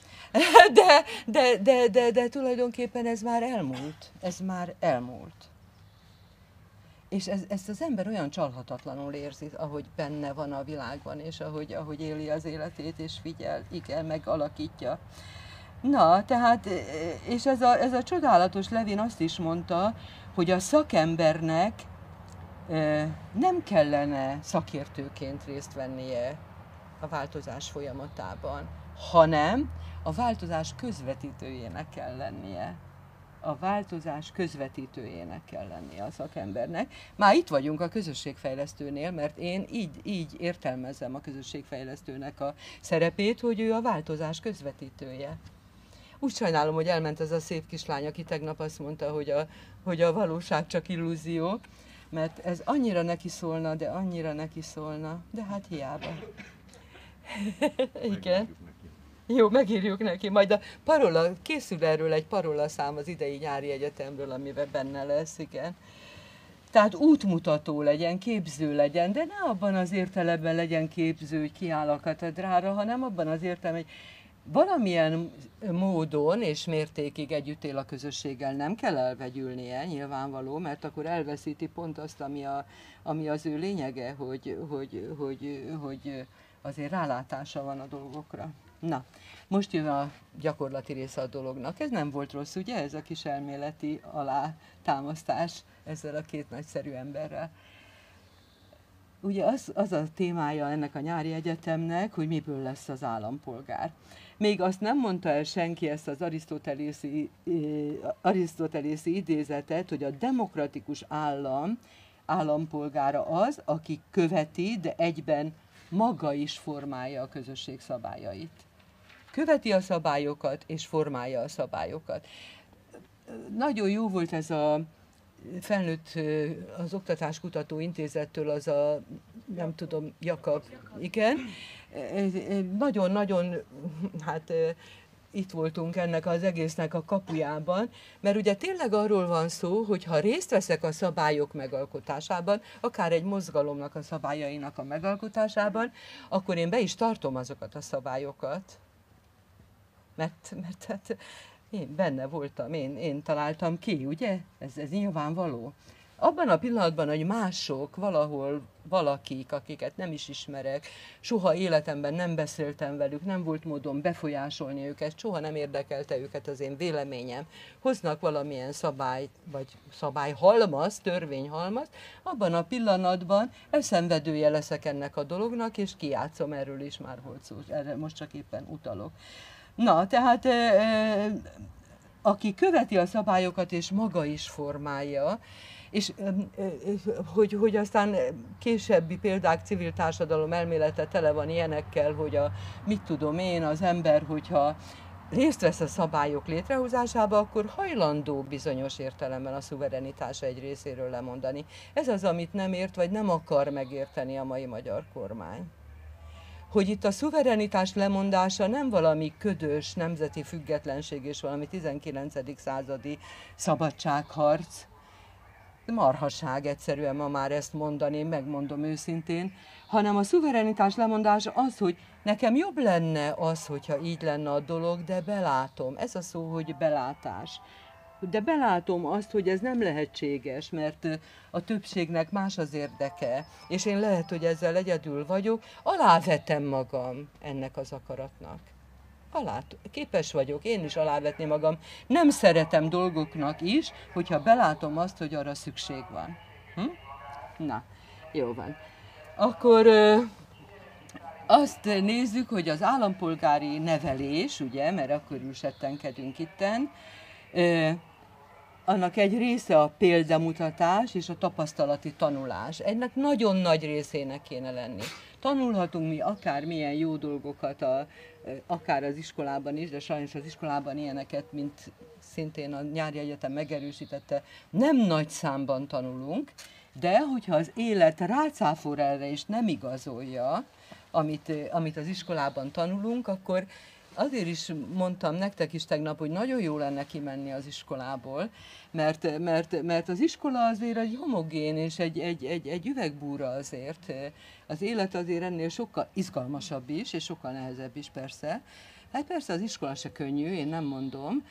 De tulajdonképpen ez már elmúlt. És ezt az ember olyan csalhatatlanul érzi, ahogy benne van a világban, és ahogy éli az életét, és figyel, igen, megalakítja. Na, tehát, és ez a csodálatos Lewin azt is mondta, hogy a szakembernek nem kellene szakértőként részt vennie a változás folyamatában, hanem a változás közvetítőjének kell lennie. A változás közvetítőjének kell lennie a szakembernek. Már itt vagyunk a közösségfejlesztőnél, mert én így értelmezem a közösségfejlesztőnek a szerepét, hogy ő a változás közvetítője. Úgy sajnálom, hogy elment ez a szép kislány, aki tegnap azt mondta, hogy a valóság csak illúzió, mert ez annyira neki szólna, de hát hiába. Igen. Jó, megírjuk neki. Majd készül erről egy parolaszám az idei nyári egyetemről, amiben benne lesz, igen. Tehát útmutató legyen, képző legyen, de ne abban az értelemben legyen képző, hogy kiáll a katedrára, hanem abban az értelemben, hogy valamilyen módon és mértékig együtt él a közösséggel, nem kell elvegyülnie, nyilvánvaló, mert akkor elveszíti pont azt, ami az ő lényege, hogy azért rálátása van a dolgokra. Na, most jön a gyakorlati része a dolognak. Ez nem volt rossz, ugye? Ez a kis elméleti alátámasztás ezzel a két nagyszerű emberrel. Ugye az a témája ennek a nyári egyetemnek, hogy miből lesz az állampolgár. Még azt nem mondta el senki, ezt az arisztotelészi idézetet, hogy a demokratikus állampolgára az, aki követi, de egyben maga is formálja a közösség szabályait. követi a szabályokat és formálja a szabályokat. Nagyon jó volt ez a felnőtt, az Oktatáskutató Intézettől az a, nem tudom, Jakab, igen. Nagyon-nagyon, hát itt voltunk ennek az egésznek a kapujában, mert ugye tényleg arról van szó, hogy ha részt veszek a szabályok megalkotásában, akár egy mozgalomnak a szabályainak a megalkotásában, akkor én be is tartom azokat a szabályokat. Mert hát én benne voltam, én találtam ki, ugye? Ez nyilvánvaló. Abban a pillanatban, hogy mások, valahol valakik, akiket nem is ismerek, soha életemben nem beszéltem velük, nem volt módon befolyásolni őket, soha nem érdekelte őket az én véleményem, hoznak valamilyen szabály, vagy szabályhalmaz, törvényhalmaz, abban a pillanatban elszenvedője leszek ennek a dolognak, és kijátszom, erről is már volt szó, erre most csak éppen utalok. Na, tehát aki követi a szabályokat és maga is formálja, és hogy aztán későbbi példák, civil társadalom elmélete tele van ilyenekkel, hogy mit tudom én, az ember, hogyha részt vesz a szabályok létrehozásába, akkor hajlandó bizonyos értelemben a szuverenitása egy részéről lemondani. Ez az, amit nem ért, vagy nem akar megérteni a mai magyar kormány. Hogy itt a szuverenitás lemondása nem valami ködös nemzeti függetlenség és valami 19. századi szabadságharc, marhaság egyszerűen ma már ezt mondani, megmondom őszintén, hanem a szuverenitás lemondása az, hogy nekem jobb lenne az, hogyha így lenne a dolog, de belátom. Ez a szó, hogy belátás. De belátom azt, hogy ez nem lehetséges, mert a többségnek más az érdeke, és én lehet, hogy ezzel egyedül vagyok, alávetem magam ennek az akaratnak. Képes vagyok én is alávetni magam. Nem szeretem dolgoknak is, hogyha belátom azt, hogy arra szükség van. Na, jó van. Akkor azt nézzük, hogy az állampolgári nevelés, ugye, mert akkor ülsettenkedünk itten, annak egy része a példamutatás és a tapasztalati tanulás. Ennek nagyon nagy részének kéne lenni. Tanulhatunk mi akármilyen jó dolgokat, akár az iskolában is, de sajnos az iskolában ilyeneket, mint szintén a nyári egyetem megerősítette, nem nagy számban tanulunk, de hogyha az élet rácáfol erre és nem igazolja, amit az iskolában tanulunk, akkor azért is mondtam nektek is tegnap, hogy nagyon jó lenne kimenni az iskolából, mert az iskola azért egy homogén és egy üvegbúra azért. Az élet azért ennél sokkal izgalmasabb is, és sokkal nehezebb is persze. Hát persze az iskola se könnyű, én nem mondom,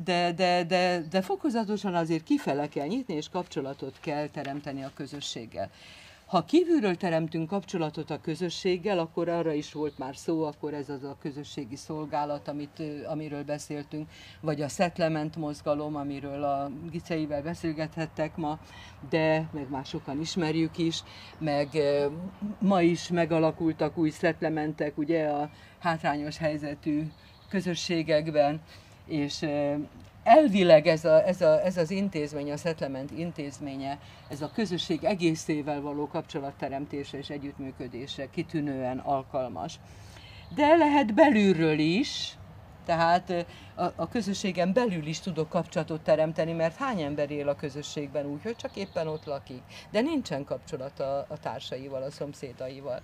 de fokozatosan azért kifele kell nyitni, és kapcsolatot kell teremteni a közösséggel. Ha kívülről teremtünk kapcsolatot a közösséggel, akkor arra is volt már szó, akkor ez az a közösségi szolgálat, amiről beszéltünk, vagy a Settlement mozgalom, amiről a Giceivel beszélgethettek ma, de meg már sokan ismerjük is, meg ma is megalakultak új settlementek, ugye a hátrányos helyzetű közösségekben, és elvileg ez az intézmény, a Settlement intézménye, ez a közösség egészével való kapcsolatteremtésre és együttműködésre kitűnően alkalmas. De lehet belülről is, tehát a közösségen belül is tudok kapcsolatot teremteni, mert hány ember él a közösségben úgy, hogy csak éppen ott lakik, de nincsen kapcsolat a társaival, a szomszédaival.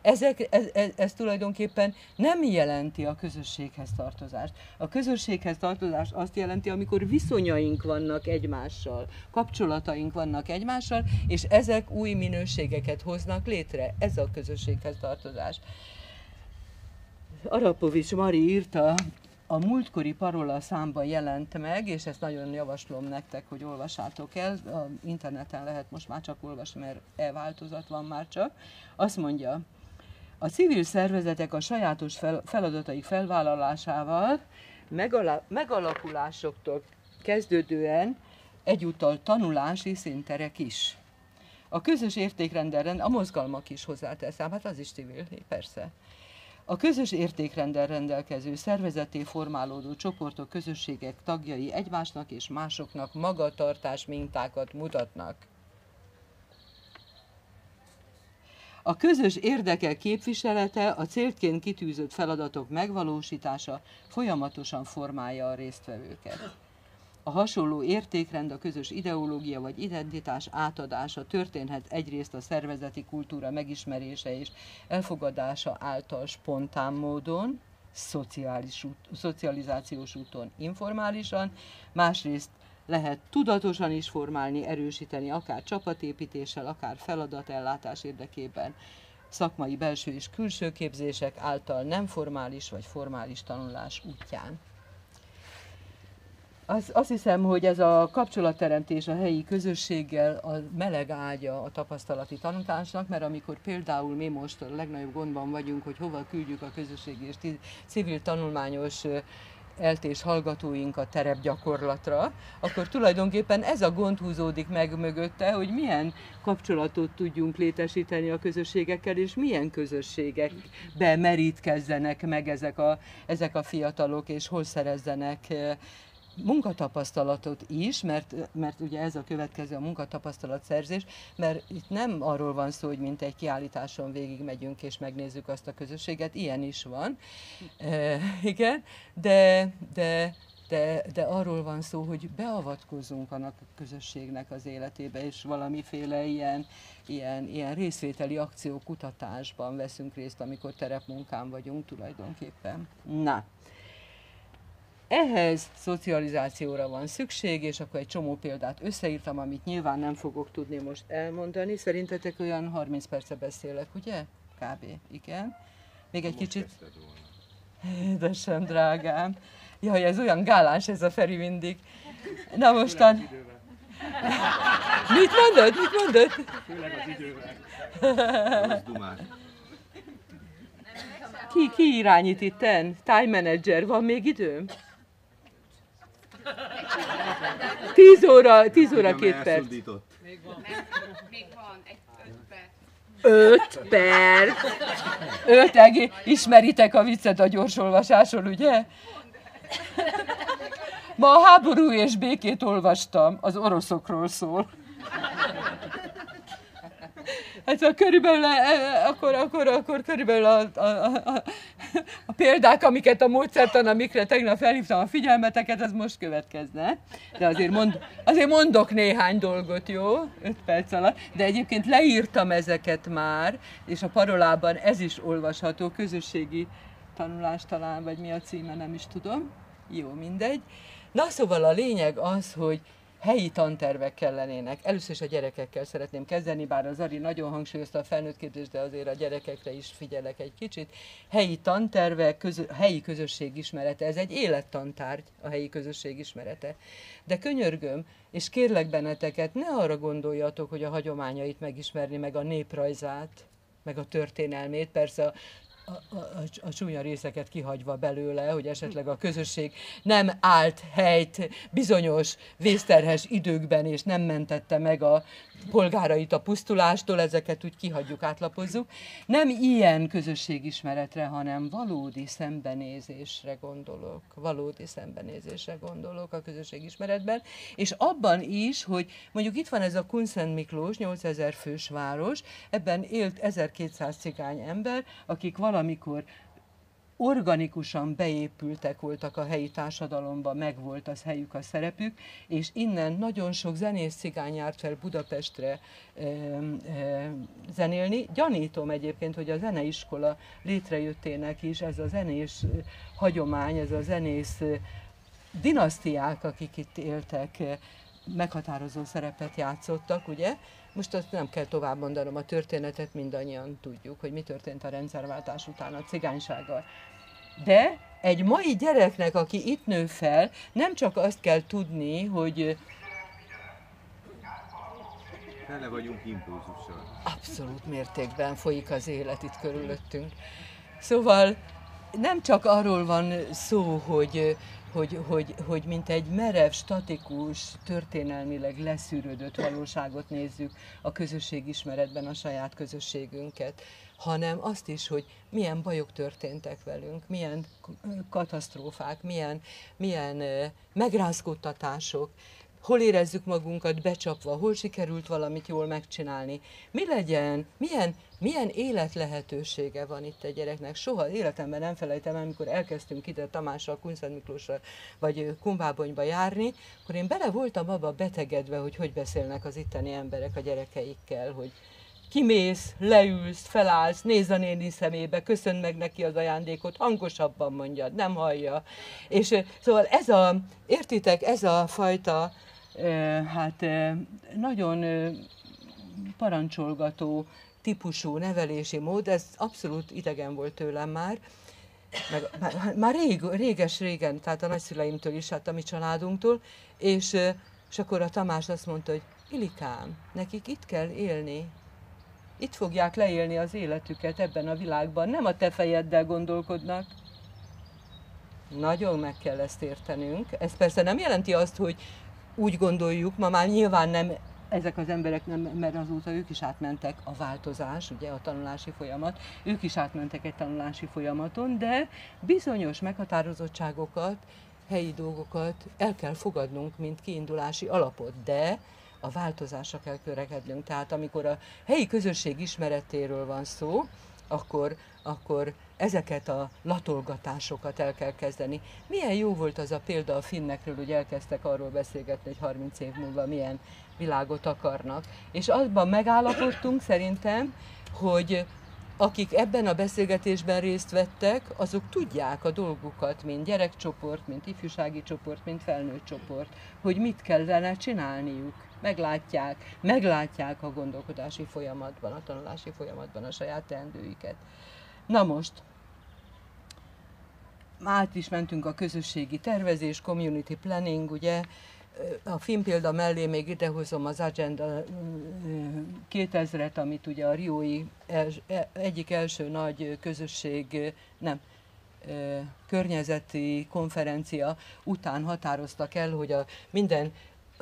Ez tulajdonképpen nem jelenti a közösséghez tartozást. A közösséghez tartozás azt jelenti, amikor viszonyaink vannak egymással, kapcsolataink vannak egymással, és ezek új minőségeket hoznak létre. Ez a közösséghez tartozás. Arapovics Mari írta, a múltkori Parola számban jelent meg, és ezt nagyon javaslom nektek, hogy olvassátok el, a interneten lehet most már csak olvasni, mert e-változat van már csak. Azt mondja, a civil szervezetek a sajátos feladataik felvállalásával megalakulásoktól kezdődően egyúttal tanulási szinterek is. A közös értékrendel, a mozgalmak is hozzáteszem, hát az is civil, persze. A közös értékrendel rendelkező szervezetté formálódó csoportok, közösségek tagjai egymásnak és másoknak magatartás mintákat mutatnak. A közös érdekek képviselete, a célként kitűzött feladatok megvalósítása folyamatosan formálja a résztvevőket. A hasonló értékrend, a közös ideológia vagy identitás átadása történhet egyrészt a szervezeti kultúra megismerése és elfogadása által spontán módon, szocializációs úton informálisan, másrészt lehet tudatosan is formálni, erősíteni, akár csapatépítéssel, akár feladatellátás érdekében, szakmai belső és külső képzések által nem formális vagy formális tanulás útján. Azt hiszem, hogy ez a kapcsolatteremtés a helyi közösséggel a meleg ágya a tapasztalati tanulásnak, mert amikor például mi most a legnagyobb gondban vagyunk, hogy hova küldjük a közösségi és civil tanulmányos eltés hallgatóinkat terepgyakorlatra, akkor tulajdonképpen ez a gond húzódik meg mögötte, hogy milyen kapcsolatot tudjunk létesíteni a közösségekkel, és milyen közösségekbe merítkezzenek meg ezek a fiatalok, és hol szerezzenek munkatapasztalatot is, mert ugye ez a következő a munkatapasztalatszerzés, mert itt nem arról van szó, hogy mint egy kiállításon végigmegyünk és megnézzük azt a közösséget, ilyen is van, igen, de arról van szó, hogy beavatkozunk annak a közösségnek az életébe, és valamiféle ilyen részvételi akciókutatásban veszünk részt, amikor terepmunkán vagyunk tulajdonképpen. Na. Ehhez szocializációra van szükség, és akkor egy csomó példát összeírtam, amit nyilván nem fogok tudni most elmondani. Szerintetek olyan 30 perce beszélek, ugye? Kb. Igen. Még egy kicsit... Édesem, drágám. Jaj, ez olyan gáláns ez a Feri mindig. Na mostan... Mit mondod? Mit mondod? Főleg az idővel. Ki irányít itten? Time manager, van még időm? 10 óra 2 perc. Még van, egy 5 perc. 5 perc? 5 egész. Ismeritek a viccet a gyorsolvasásról, ugye? Ma a Háború és békét olvastam, az oroszokról szól. Hát körülbelül, akkor körülbelül a példák, amiket a módszertan, amikre tegnap felhívtam a figyelmeteket, ez most következne. De azért mondok néhány dolgot, jó? 5 perc alatt. De egyébként leírtam ezeket már, és a parolában ez is olvasható, közösségi tanulás talán, vagy mi a címe, nem is tudom. Jó, mindegy. Na szóval a lényeg az, hogy helyi tantervek kellenének. Először is a gyerekekkel szeretném kezdeni, bár az Ari nagyon hangsúlyozta a felnőttképzést, de azért a gyerekekre is figyelek egy kicsit. Helyi tantervek, helyi közösség ismerete, ez egy élettantárgy, a helyi közösség ismerete. De könyörgöm, és kérlek benneteket, ne arra gondoljatok, hogy a hagyományait megismerni, meg a néprajzát, meg a történelmét, persze a csúnya részeket kihagyva belőle, hogy esetleg a közösség nem állt helyt bizonyos vészterhes időkben, és nem mentette meg a polgárait a pusztulástól, ezeket úgy kihagyjuk, átlapozzuk. Nem ilyen közösségismeretre, hanem valódi szembenézésre gondolok. Valódi szembenézésre gondolok a közösségismeretben, és abban is, hogy mondjuk itt van ez a Kunszent Miklós, 8000 fős város, ebben élt 1200 cigány ember, akik valamikor organikusan beépültek voltak a helyi társadalomba, megvolt az helyük, a szerepük, és innen nagyon sok zenész cigány járt fel Budapestre zenélni. Gyanítom egyébként, hogy a zeneiskola létrejöttének is ez a zenés hagyomány, ez a zenész dinasztiák, akik itt éltek, meghatározó szerepet játszottak, ugye? Most azt nem kell tovább mondanom a történetet, mindannyian tudjuk, hogy mi történt a rendszerváltás után a cigánysággal. De egy mai gyereknek, aki itt nő fel, nem csak azt kell tudni, hogy... Tele vagyunk impulzussal. Abszolút mértékben folyik az élet itt körülöttünk. Szóval nem csak arról van szó, hogy mint egy merev, statikus, történelmileg leszűrődött valóságot nézzük a közösségismeretben, a saját közösségünket, hanem azt is, hogy milyen bajok történtek velünk, milyen katasztrófák, milyen megrázkódtatások, hol érezzük magunkat becsapva, hol sikerült valamit jól megcsinálni. Mi legyen, milyen életlehetősége van itt egy gyereknek. Soha életemben nem felejtem el, amikor elkezdtünk ide Tamással, Kunszent Miklósra vagy Kumbábonyba járni, akkor én bele voltam abba betegedve, hogy beszélnek az itteni emberek a gyerekeikkel, hogy kimész, leülsz, felállsz, nézz a néni szemébe, köszönd meg neki az ajándékot, hangosabban mondjad, nem hallja. És szóval értitek, ez a fajta, nagyon parancsolgató típusú nevelési mód, ez abszolút idegen volt tőlem már. Már régen, tehát a nagyszüleimtől is, hát a mi családunktól, és akkor a Tamás azt mondta, hogy Ilikám, nekik itt kell élni. Itt fogják leélni az életüket ebben a világban, nem a te fejeddel gondolkodnak. Nagyon meg kell ezt értenünk. Ez persze nem jelenti azt, hogy úgy gondoljuk, ma már nyilván nem, ezek az emberek nem, mert azóta ők is átmentek a változás, ugye a tanulási folyamat, ők is átmentek egy tanulási folyamaton, de bizonyos meghatározottságokat, helyi dolgokat el kell fogadnunk, mint kiindulási alapot, de a változásra kell törekednünk. Tehát amikor a helyi közösség ismeretéről van szó, akkor ezeket a latolgatásokat el kell kezdeni. Milyen jó volt az a példa a finnekről, hogy elkezdtek arról beszélgetni, hogy 30 év múlva milyen világot akarnak. És abban megállapodtunk szerintem, hogy akik ebben a beszélgetésben részt vettek, azok tudják a dolgukat, mint gyerekcsoport, mint ifjúsági csoport, mint felnőtt csoport, hogy mit kellene csinálniuk. Meglátják a gondolkodási folyamatban, a tanulási folyamatban a saját teendőiket. Na most, át is mentünk a közösségi tervezés, community planning, ugye, a filmpélda mellé még idehozom az Agenda 2000-et, amit ugye a riói egyik első nagy közösség, környezeti konferencia után határoztak el, hogy minden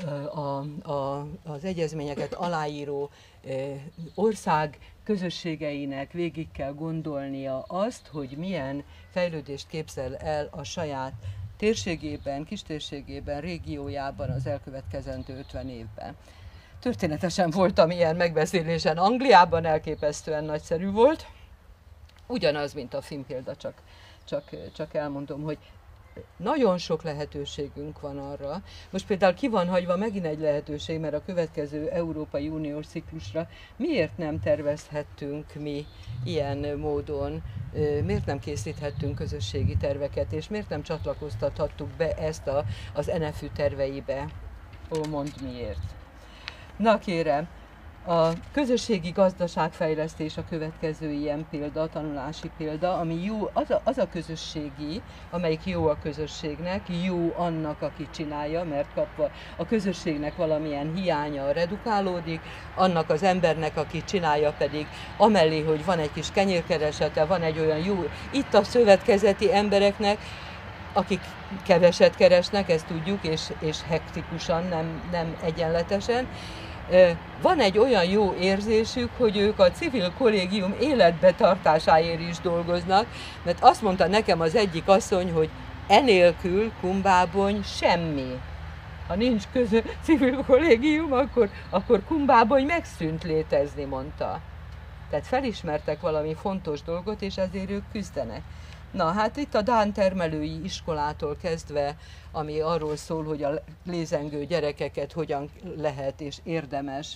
az egyezményeket aláíró ország közösségeinek végig kell gondolnia azt, hogy milyen fejlődést képzel el a saját térségében, kistérségében, régiójában az elkövetkezendő 50 évben. Történetesen voltam ilyen megbeszélésen Angliában, elképesztően nagyszerű volt. Ugyanaz, mint a filmpélda, csak elmondom, hogy nagyon sok lehetőségünk van arra. Most például ki van hagyva megint egy lehetőség, mert a következő Európai Uniós ciklusra miért nem tervezhettünk mi ilyen módon, miért nem készíthettünk közösségi terveket, és miért nem csatlakoztathattuk be ezt az NFÜ terveibe? Ó, mondd miért. Na kérem, a közösségi gazdaságfejlesztés a következő ilyen példa, tanulási példa, ami jó, az a közösségi, amelyik jó a közösségnek, jó annak, aki csinálja, mert kapva a közösségnek valamilyen hiánya redukálódik, annak az embernek, aki csinálja pedig, amellé, hogy van egy kis kenyérkeresete, van egy olyan jó, itt a szövetkezeti embereknek, akik keveset keresnek, ezt tudjuk, és hektikusan, nem egyenletesen, van egy olyan jó érzésük, hogy ők a civil kollégium életbe tartásáért is dolgoznak, mert azt mondta nekem az egyik asszony, hogy enélkül Kumbábony semmi. Ha nincs civil kollégium, akkor Kumbábony megszűnt létezni, mondta. Tehát felismertek valami fontos dolgot, és ezért ők küzdenek. Na hát itt a dán termelői iskolától kezdve, ami arról szól, hogy a lézengő gyerekeket hogyan lehet és érdemes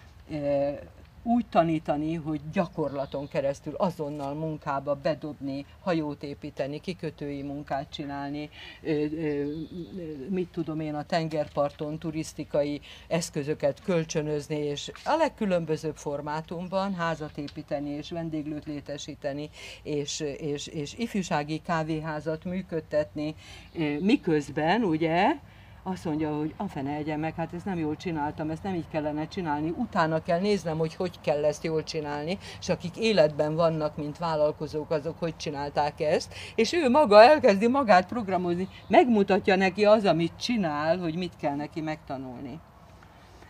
úgy tanítani, hogy gyakorlaton keresztül azonnal munkába bedobni, hajót építeni, kikötői munkát csinálni, mit tudom én, a tengerparton turisztikai eszközöket kölcsönözni, és a legkülönbözőbb formátumban házat építeni, és vendéglőt létesíteni, és ifjúsági kávéházat működtetni, miközben, ugye, azt mondja, hogy a fene egyen meg, hát ezt nem jól csináltam, ezt nem így kellene csinálni, utána kell néznem, hogy kell ezt jól csinálni, és akik életben vannak, mint vállalkozók, azok hogy csinálták ezt, és ő maga elkezdi magát programozni, megmutatja neki az, amit csinál, hogy mit kell neki megtanulni.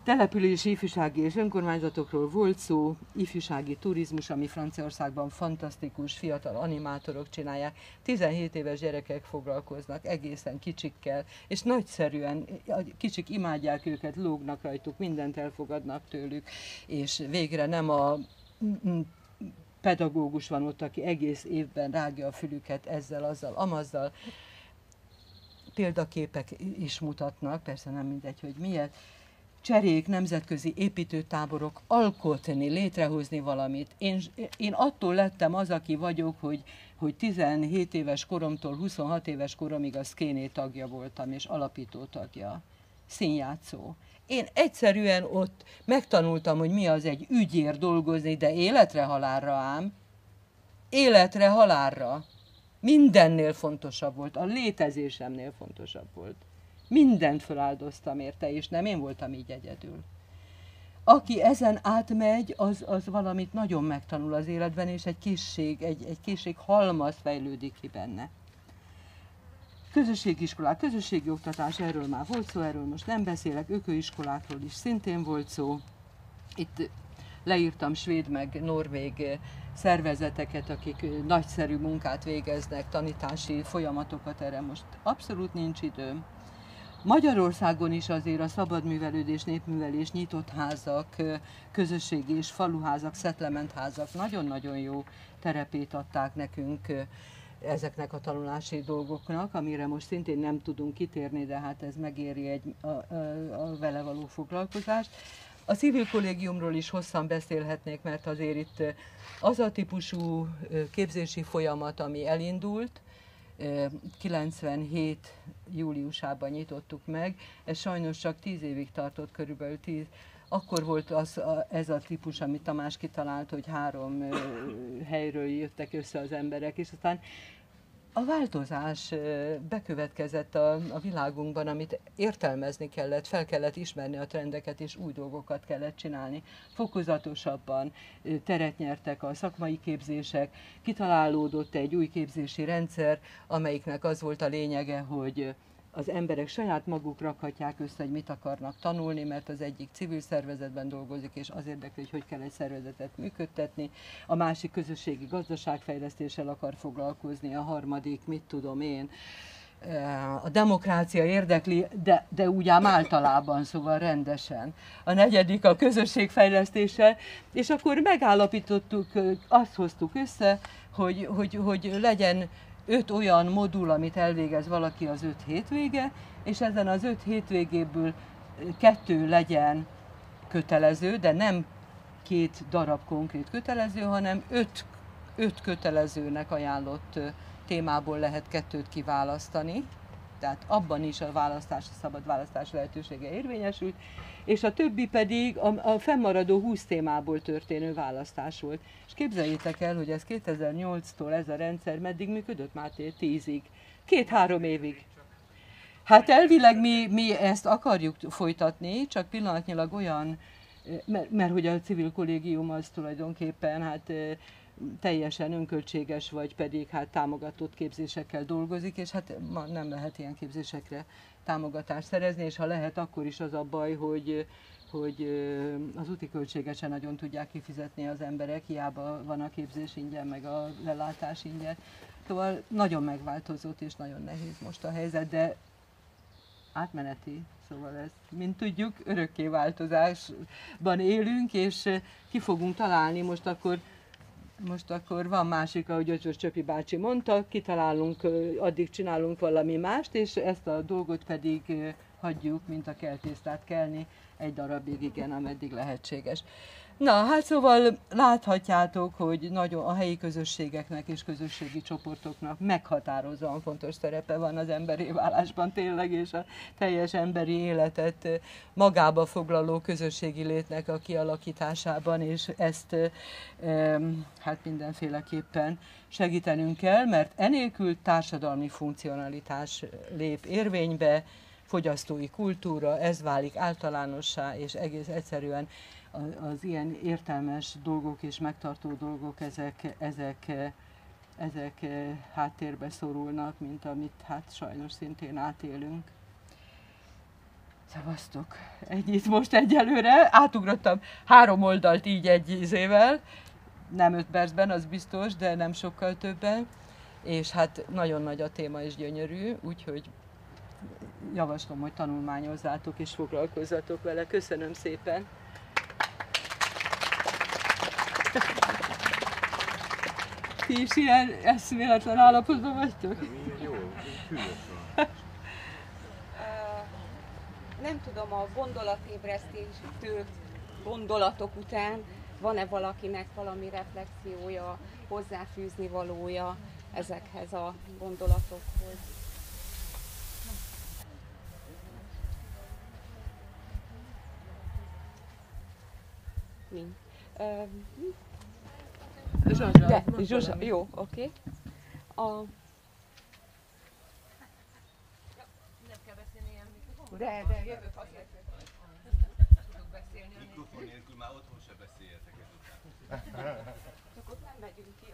Települési, ifjúsági és önkormányzatokról volt szó, ifjúsági turizmus, ami Franciaországban fantasztikus, fiatal animátorok csinálják, 17 éves gyerekek foglalkoznak egészen kicsikkel, és nagyszerűen, kicsik imádják őket, lógnak rajtuk, mindent elfogadnak tőlük, és végre nem a pedagógus van ott, aki egész évben rágja a fülüket ezzel, azzal, amazzal. Példaképek is mutatnak, persze nem mindegy, hogy miért. Cserék, nemzetközi építőtáborok, alkotni, létrehozni valamit. Én attól lettem az, aki vagyok, hogy 17 éves koromtól 26 éves koromig a Szkéné tagja voltam, és alapító tagja, színjátszó. Én egyszerűen ott megtanultam, hogy mi az egy ügyért dolgozni, de életre halálra ám. Életre halálra. Mindennél fontosabb volt, a létezésemnél fontosabb volt. Mindent feláldoztam érte, és nem én voltam így egyedül. Aki ezen átmegy, az valamit nagyon megtanul az életben, és egy készség halmaz fejlődik ki benne. Közösségiskolák, közösségi oktatás, erről már volt szó, erről most nem beszélek, ökoiskolákról is szintén volt szó. Itt leírtam svéd meg norvég szervezeteket, akik nagyszerű munkát végeznek, tanítási folyamatokat, erre most abszolút nincs időm. Magyarországon is azért a szabadművelődés, népművelés, nyitott házak, közösségi és faluházak, settlementházak nagyon-nagyon jó terepét adták nekünk ezeknek a tanulási dolgoknak, amire most szintén nem tudunk kitérni, de hát ez megéri a vele való foglalkozást. A civil kollégiumról is hosszan beszélhetnék, mert azért itt az a típusú képzési folyamat, ami elindult, 97. júliusában nyitottuk meg, ez sajnos csak 10 évig tartott, körülbelül 10. Akkor volt ez a típus, amit Tamás kitalált, hogy 3 helyről jöttek össze az emberek, és aztán a változás bekövetkezett a világunkban, amit értelmezni kellett, fel kellett ismerni a trendeket, és új dolgokat kellett csinálni. Fokozatosabban teret nyertek a szakmai képzések, kitalálódott egy új képzési rendszer, amelyiknek az volt a lényege, hogy az emberek saját maguk rakhatják össze, hogy mit akarnak tanulni, mert az egyik civil szervezetben dolgozik, és az érdekli, hogy kell egy szervezetet működtetni, a másik közösségi gazdaságfejlesztéssel akar foglalkozni, a harmadik, mit tudom én, a demokrácia érdekli, de úgy ám általában, szóval rendesen. A negyedik a közösségfejlesztéssel, és akkor megállapítottuk, azt hoztuk össze, hogy legyen 5 olyan modul, amit elvégez valaki az 5 hétvége, és ezen az 5 hétvégéből 2 legyen kötelező, de nem 2 darab konkrét kötelező, hanem 5 kötelezőnek ajánlott témából lehet 2-t kiválasztani. Tehát abban is a szabad választás lehetősége érvényesült, és a többi pedig a fennmaradó 20 témából történő választás volt. És képzeljétek el, hogy ez 2008-tól ez a rendszer meddig működött, Máté? 10-ig. 2-3 évig. Hát elvileg mi ezt akarjuk folytatni, csak pillanatnyilag olyan, mert hogy a civil kollégium az tulajdonképpen hát teljesen önköltséges, vagy pedig hát támogatott képzésekkel dolgozik, és hát ma nem lehet ilyen képzésekre támogatást szerezni, és ha lehet, akkor is az a baj, hogy az úti költséget sem nagyon tudják kifizetni az emberek, hiába van a képzés ingyen, meg a lelátás ingyen. Szóval nagyon megváltozott, és nagyon nehéz most a helyzet, de átmeneti. Szóval ez, mint tudjuk, örökké változásban élünk, és ki fogunk találni most akkor van másik, ahogy Öcsös Csöpi bácsi mondta, kitalálunk, addig csinálunk valami mást, és ezt a dolgot pedig hagyjuk, mint a keltésztát kelni, egy darabig, igen, ameddig lehetséges. Na, hát szóval láthatjátok, hogy nagyon a helyi közösségeknek és közösségi csoportoknak meghatározóan fontos szerepe van az emberi válásban tényleg, és a teljes emberi életet magába foglaló közösségi létnek a kialakításában, és ezt hát mindenféleképpen segítenünk kell, mert enélkül társadalmi funkcionalitás lép érvénybe, fogyasztói kultúra, ez válik általánossá, és egész egyszerűen az ilyen értelmes dolgok és megtartó dolgok, ezek háttérbe szorulnak, mint amit hát sajnos szintén átélünk. Szavaztok. Ennyit most egyelőre. Átugrottam 3 oldalt így egy ízével. Nem 5 percben, az biztos, de nem sokkal többen. És hát nagyon nagy a téma és gyönyörű, úgyhogy javaslom, hogy tanulmányozzátok és foglalkozzatok vele. Köszönöm szépen! Ti is ilyen eszméletlen állapotban vagytok? Jó, Nem tudom, a gondolatébresztésítő gondolatok után van-e valakinek valami reflexiója, hozzáfűzni valója ezekhez a gondolatokhoz? Zsuzsa, jó, oké. De jövök azért. Tudok beszélni. Mikrofon nélkül már otthon se beszéljetek ezután. Csak ott nem megyünk ki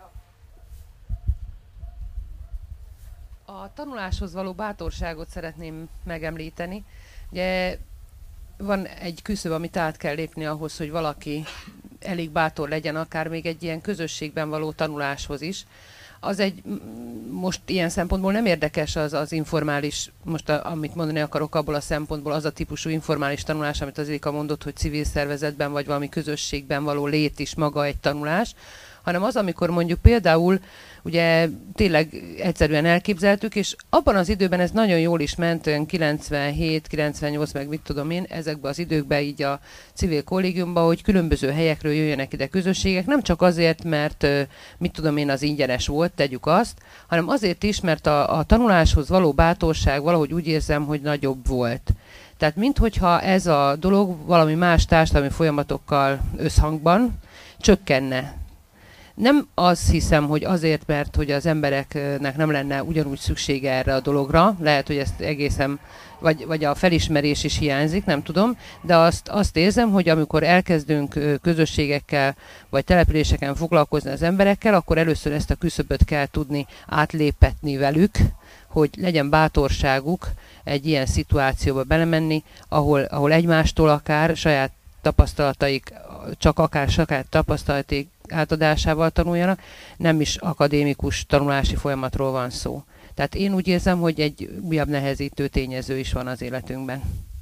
A tanuláshoz való bátorságot szeretném megemlíteni. Ugye van egy küszöb, amit át kell lépni ahhoz, hogy valaki elég bátor legyen, akár még egy ilyen közösségben való tanuláshoz is. Az egy, most ilyen szempontból nem érdekes az informális, most amit mondani akarok abból a szempontból, az a típusú informális tanulás, amit az Erika mondott, hogy civil szervezetben vagy valami közösségben való lét is maga egy tanulás, hanem az, amikor mondjuk például ugye tényleg egyszerűen elképzeltük, és abban az időben ez nagyon jól is ment, olyan 97, 98, meg mit tudom én, ezekben az időkben így a civil kollégiumban, hogy különböző helyekről jöjjenek ide közösségek, nem csak azért, mert mit tudom én, az ingyenes volt, tegyük azt, hanem azért is, mert a tanuláshoz való bátorság valahogy úgy érzem, hogy nagyobb volt. Tehát minthogyha ez a dolog valami más társadalmi folyamatokkal összhangban csökkenne. Nem azt hiszem, hogy azért, mert hogy az embereknek nem lenne ugyanúgy szüksége erre a dologra, lehet, hogy ezt egészen, vagy a felismerés is hiányzik, nem tudom, de azt érzem, hogy amikor elkezdünk közösségekkel, vagy településeken foglalkozni az emberekkel, akkor először ezt a küszöböt kell tudni átlépetni velük, hogy legyen bátorságuk egy ilyen szituációba belemenni, ahol egymástól akár saját tapasztalataik, csak akár saját tapasztalataik átadásával tanuljanak, nem is akadémikus tanulási folyamatról van szó. Tehát én úgy érzem, hogy egy újabb nehezítő tényező is van az életünkben.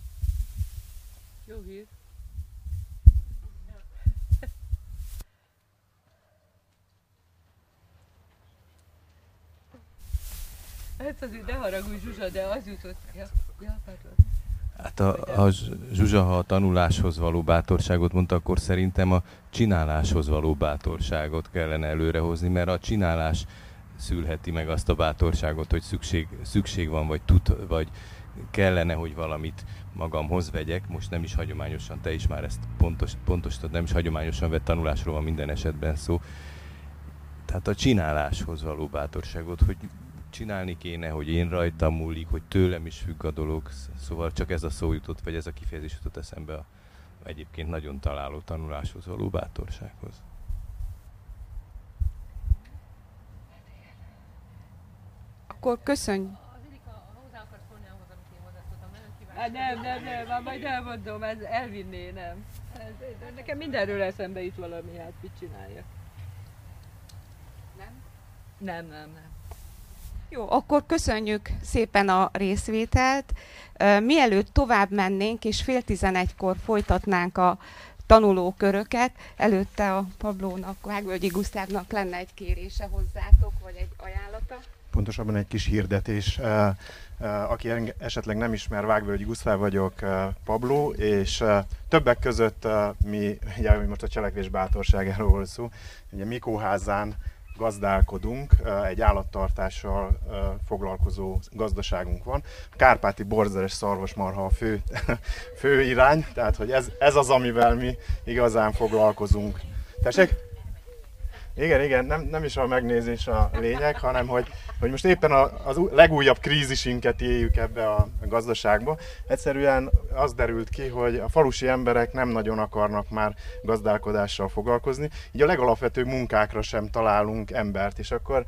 Jó hír. Hát azért ne haragudj, Zsuzsa, de az jutott. Ja, pardon. Hát a Zsuzsa, ha a tanuláshoz való bátorságot mondta, akkor szerintem a csináláshoz való bátorságot kellene előrehozni, mert a csinálás szülheti meg azt a bátorságot, hogy szükség van, vagy kellene, hogy valamit magamhoz vegyek. Most nem is hagyományosan, te is már ezt pontosítod, nem is hagyományosan vett tanulásról van minden esetben szó. Tehát a csináláshoz való bátorságot, hogy csinálni kéne, hogy én rajtam múlik, hogy tőlem is függ a dolog, szóval csak ez a szó jutott, vagy ez a kifejezés jutott eszembe a egyébként nagyon találó tanuláshoz való bátorsághoz. Akkor köszönj! Az Erika, ha hozzá akarsz szólni ahhoz, amit én hozzászóltam, nagyon kíváncsi. Nem, már majd elmondom, ez elvinné, nem. Nekem mindenről eszembe jut valami, hát mit csinálja. Nem. Jó, akkor köszönjük szépen a részvételt. Mielőtt tovább mennénk, és 10:30-kor folytatnánk a tanulóköröket, előtte a Pablónak, Vágvölgyi Gusztávnak lenne egy kérése hozzátok, vagy egy ajánlata. Pontosabban egy kis hirdetés. Aki esetleg nem ismer, Vágvölgyi Gusztáv vagyok, Pabló, és többek között mi, ugye most a cselekvés bátorságáról volt szó, ugye Mikóházán gazdálkodunk, egy állattartással foglalkozó gazdaságunk van. A kárpáti borzeres szarvasmarha a fő irány, tehát hogy ez az, amivel mi igazán foglalkozunk. Tessék? Igen, nem is a megnézés a lényeg, hanem hogy most éppen a legújabb krízisünket éljük ebbe a gazdaságba. Egyszerűen az derült ki, hogy a falusi emberek nem nagyon akarnak már gazdálkodással foglalkozni, így a legalapvetőbb munkákra sem találunk embert, és akkor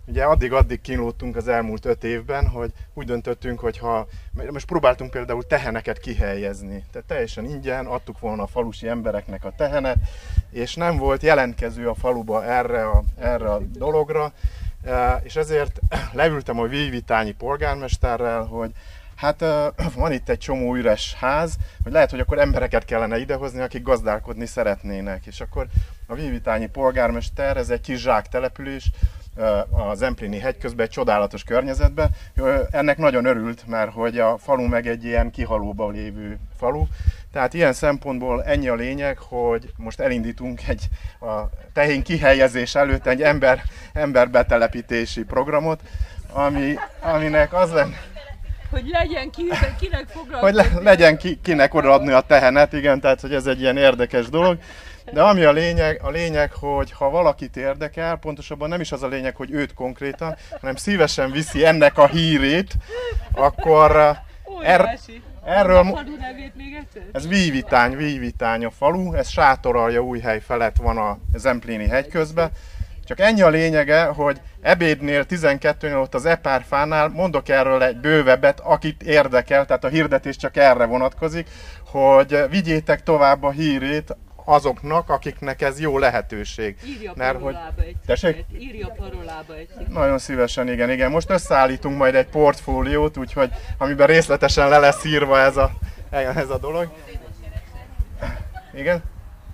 ugye addig kínlódtunk az elmúlt 5 évben, hogy úgy döntöttünk, hogy most próbáltunk például teheneket kihelyezni. Tehát teljesen ingyen adtuk volna a falusi embereknek a tehenet, és nem volt jelentkező a faluba erre a dologra, és ezért leültem a Vívitányi polgármesterrel, hogy hát van itt egy csomó üres ház, hogy lehet, hogy akkor embereket kellene idehozni, akik gazdálkodni szeretnének. És akkor a Vívitányi polgármester, ez egy kis zsák település, a Zemplini hegyközben, egy csodálatos környezetben. Ennek nagyon örült, mert hogy a falu meg egy ilyen kihalóban lévő falu. Tehát ilyen szempontból ennyi a lényeg, hogy most elindítunk a tehén kihelyezés előtt egy emberbetelepítési programot, aminek az lenne, hogy legyen kinek foglalkozni. Hogy legyen kinek odaadni a tehenet, igen, tehát hogy ez egy ilyen érdekes dolog. De ami a lényeg, hogy ha valakit érdekel, pontosabban nem is az a lényeg, hogy őt konkrétan, hanem szívesen viszi ennek a hírét, akkor erről... A falu nevét még egyszer? Ez Vívitány a falu, ez Sátoraljaújhely felett van a Zemplini hegyközben. Csak ennyi a lényege, hogy ebédnél 12-nél ott az Epárfánál mondok erről egy bővebbet, akit érdekel, tehát a hirdetés csak erre vonatkozik, hogy vigyétek tovább a hírét azoknak, akiknek ez jó lehetőség. Írja parolába egy cikket. Írja parolába egy cikket. Nagyon szívesen, igen. Most összeállítunk majd egy portfóliót, úgyhogy amiben részletesen le lesz írva ez a dolog. Igen?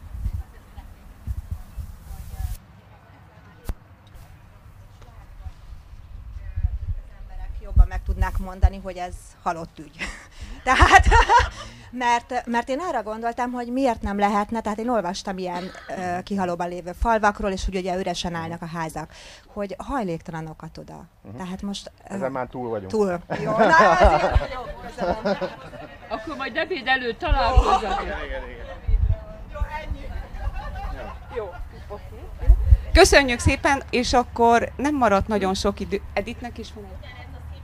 Jobban meg tudnák mondani, hogy ez halott ügy. Tehát, mert én arra gondoltam, hogy miért nem lehetne, tehát én olvastam ilyen kihalóban lévő falvakról, és hogy ugye üresen állnak a házak, hogy hajléktalanokat oda. Tehát most... Ezen már túl vagyunk. Túl. Jó, azért jó. Akkor majd ebéd előtt találkozzatok. Igen. Jó, ennyi. Jó. Köszönjük szépen, és akkor nem maradt nagyon sok idő. Editnek is van egy...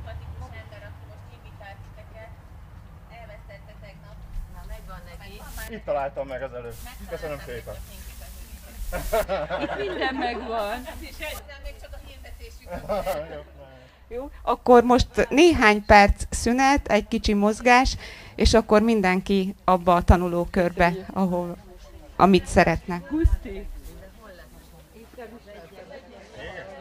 Itt találtam meg az előbb. Köszönöm szépen. Itt minden megvan. Jó, akkor most néhány perc szünet, egy kicsi mozgás, és akkor mindenki abba a tanulókörbe, amit szeretne. Guszti.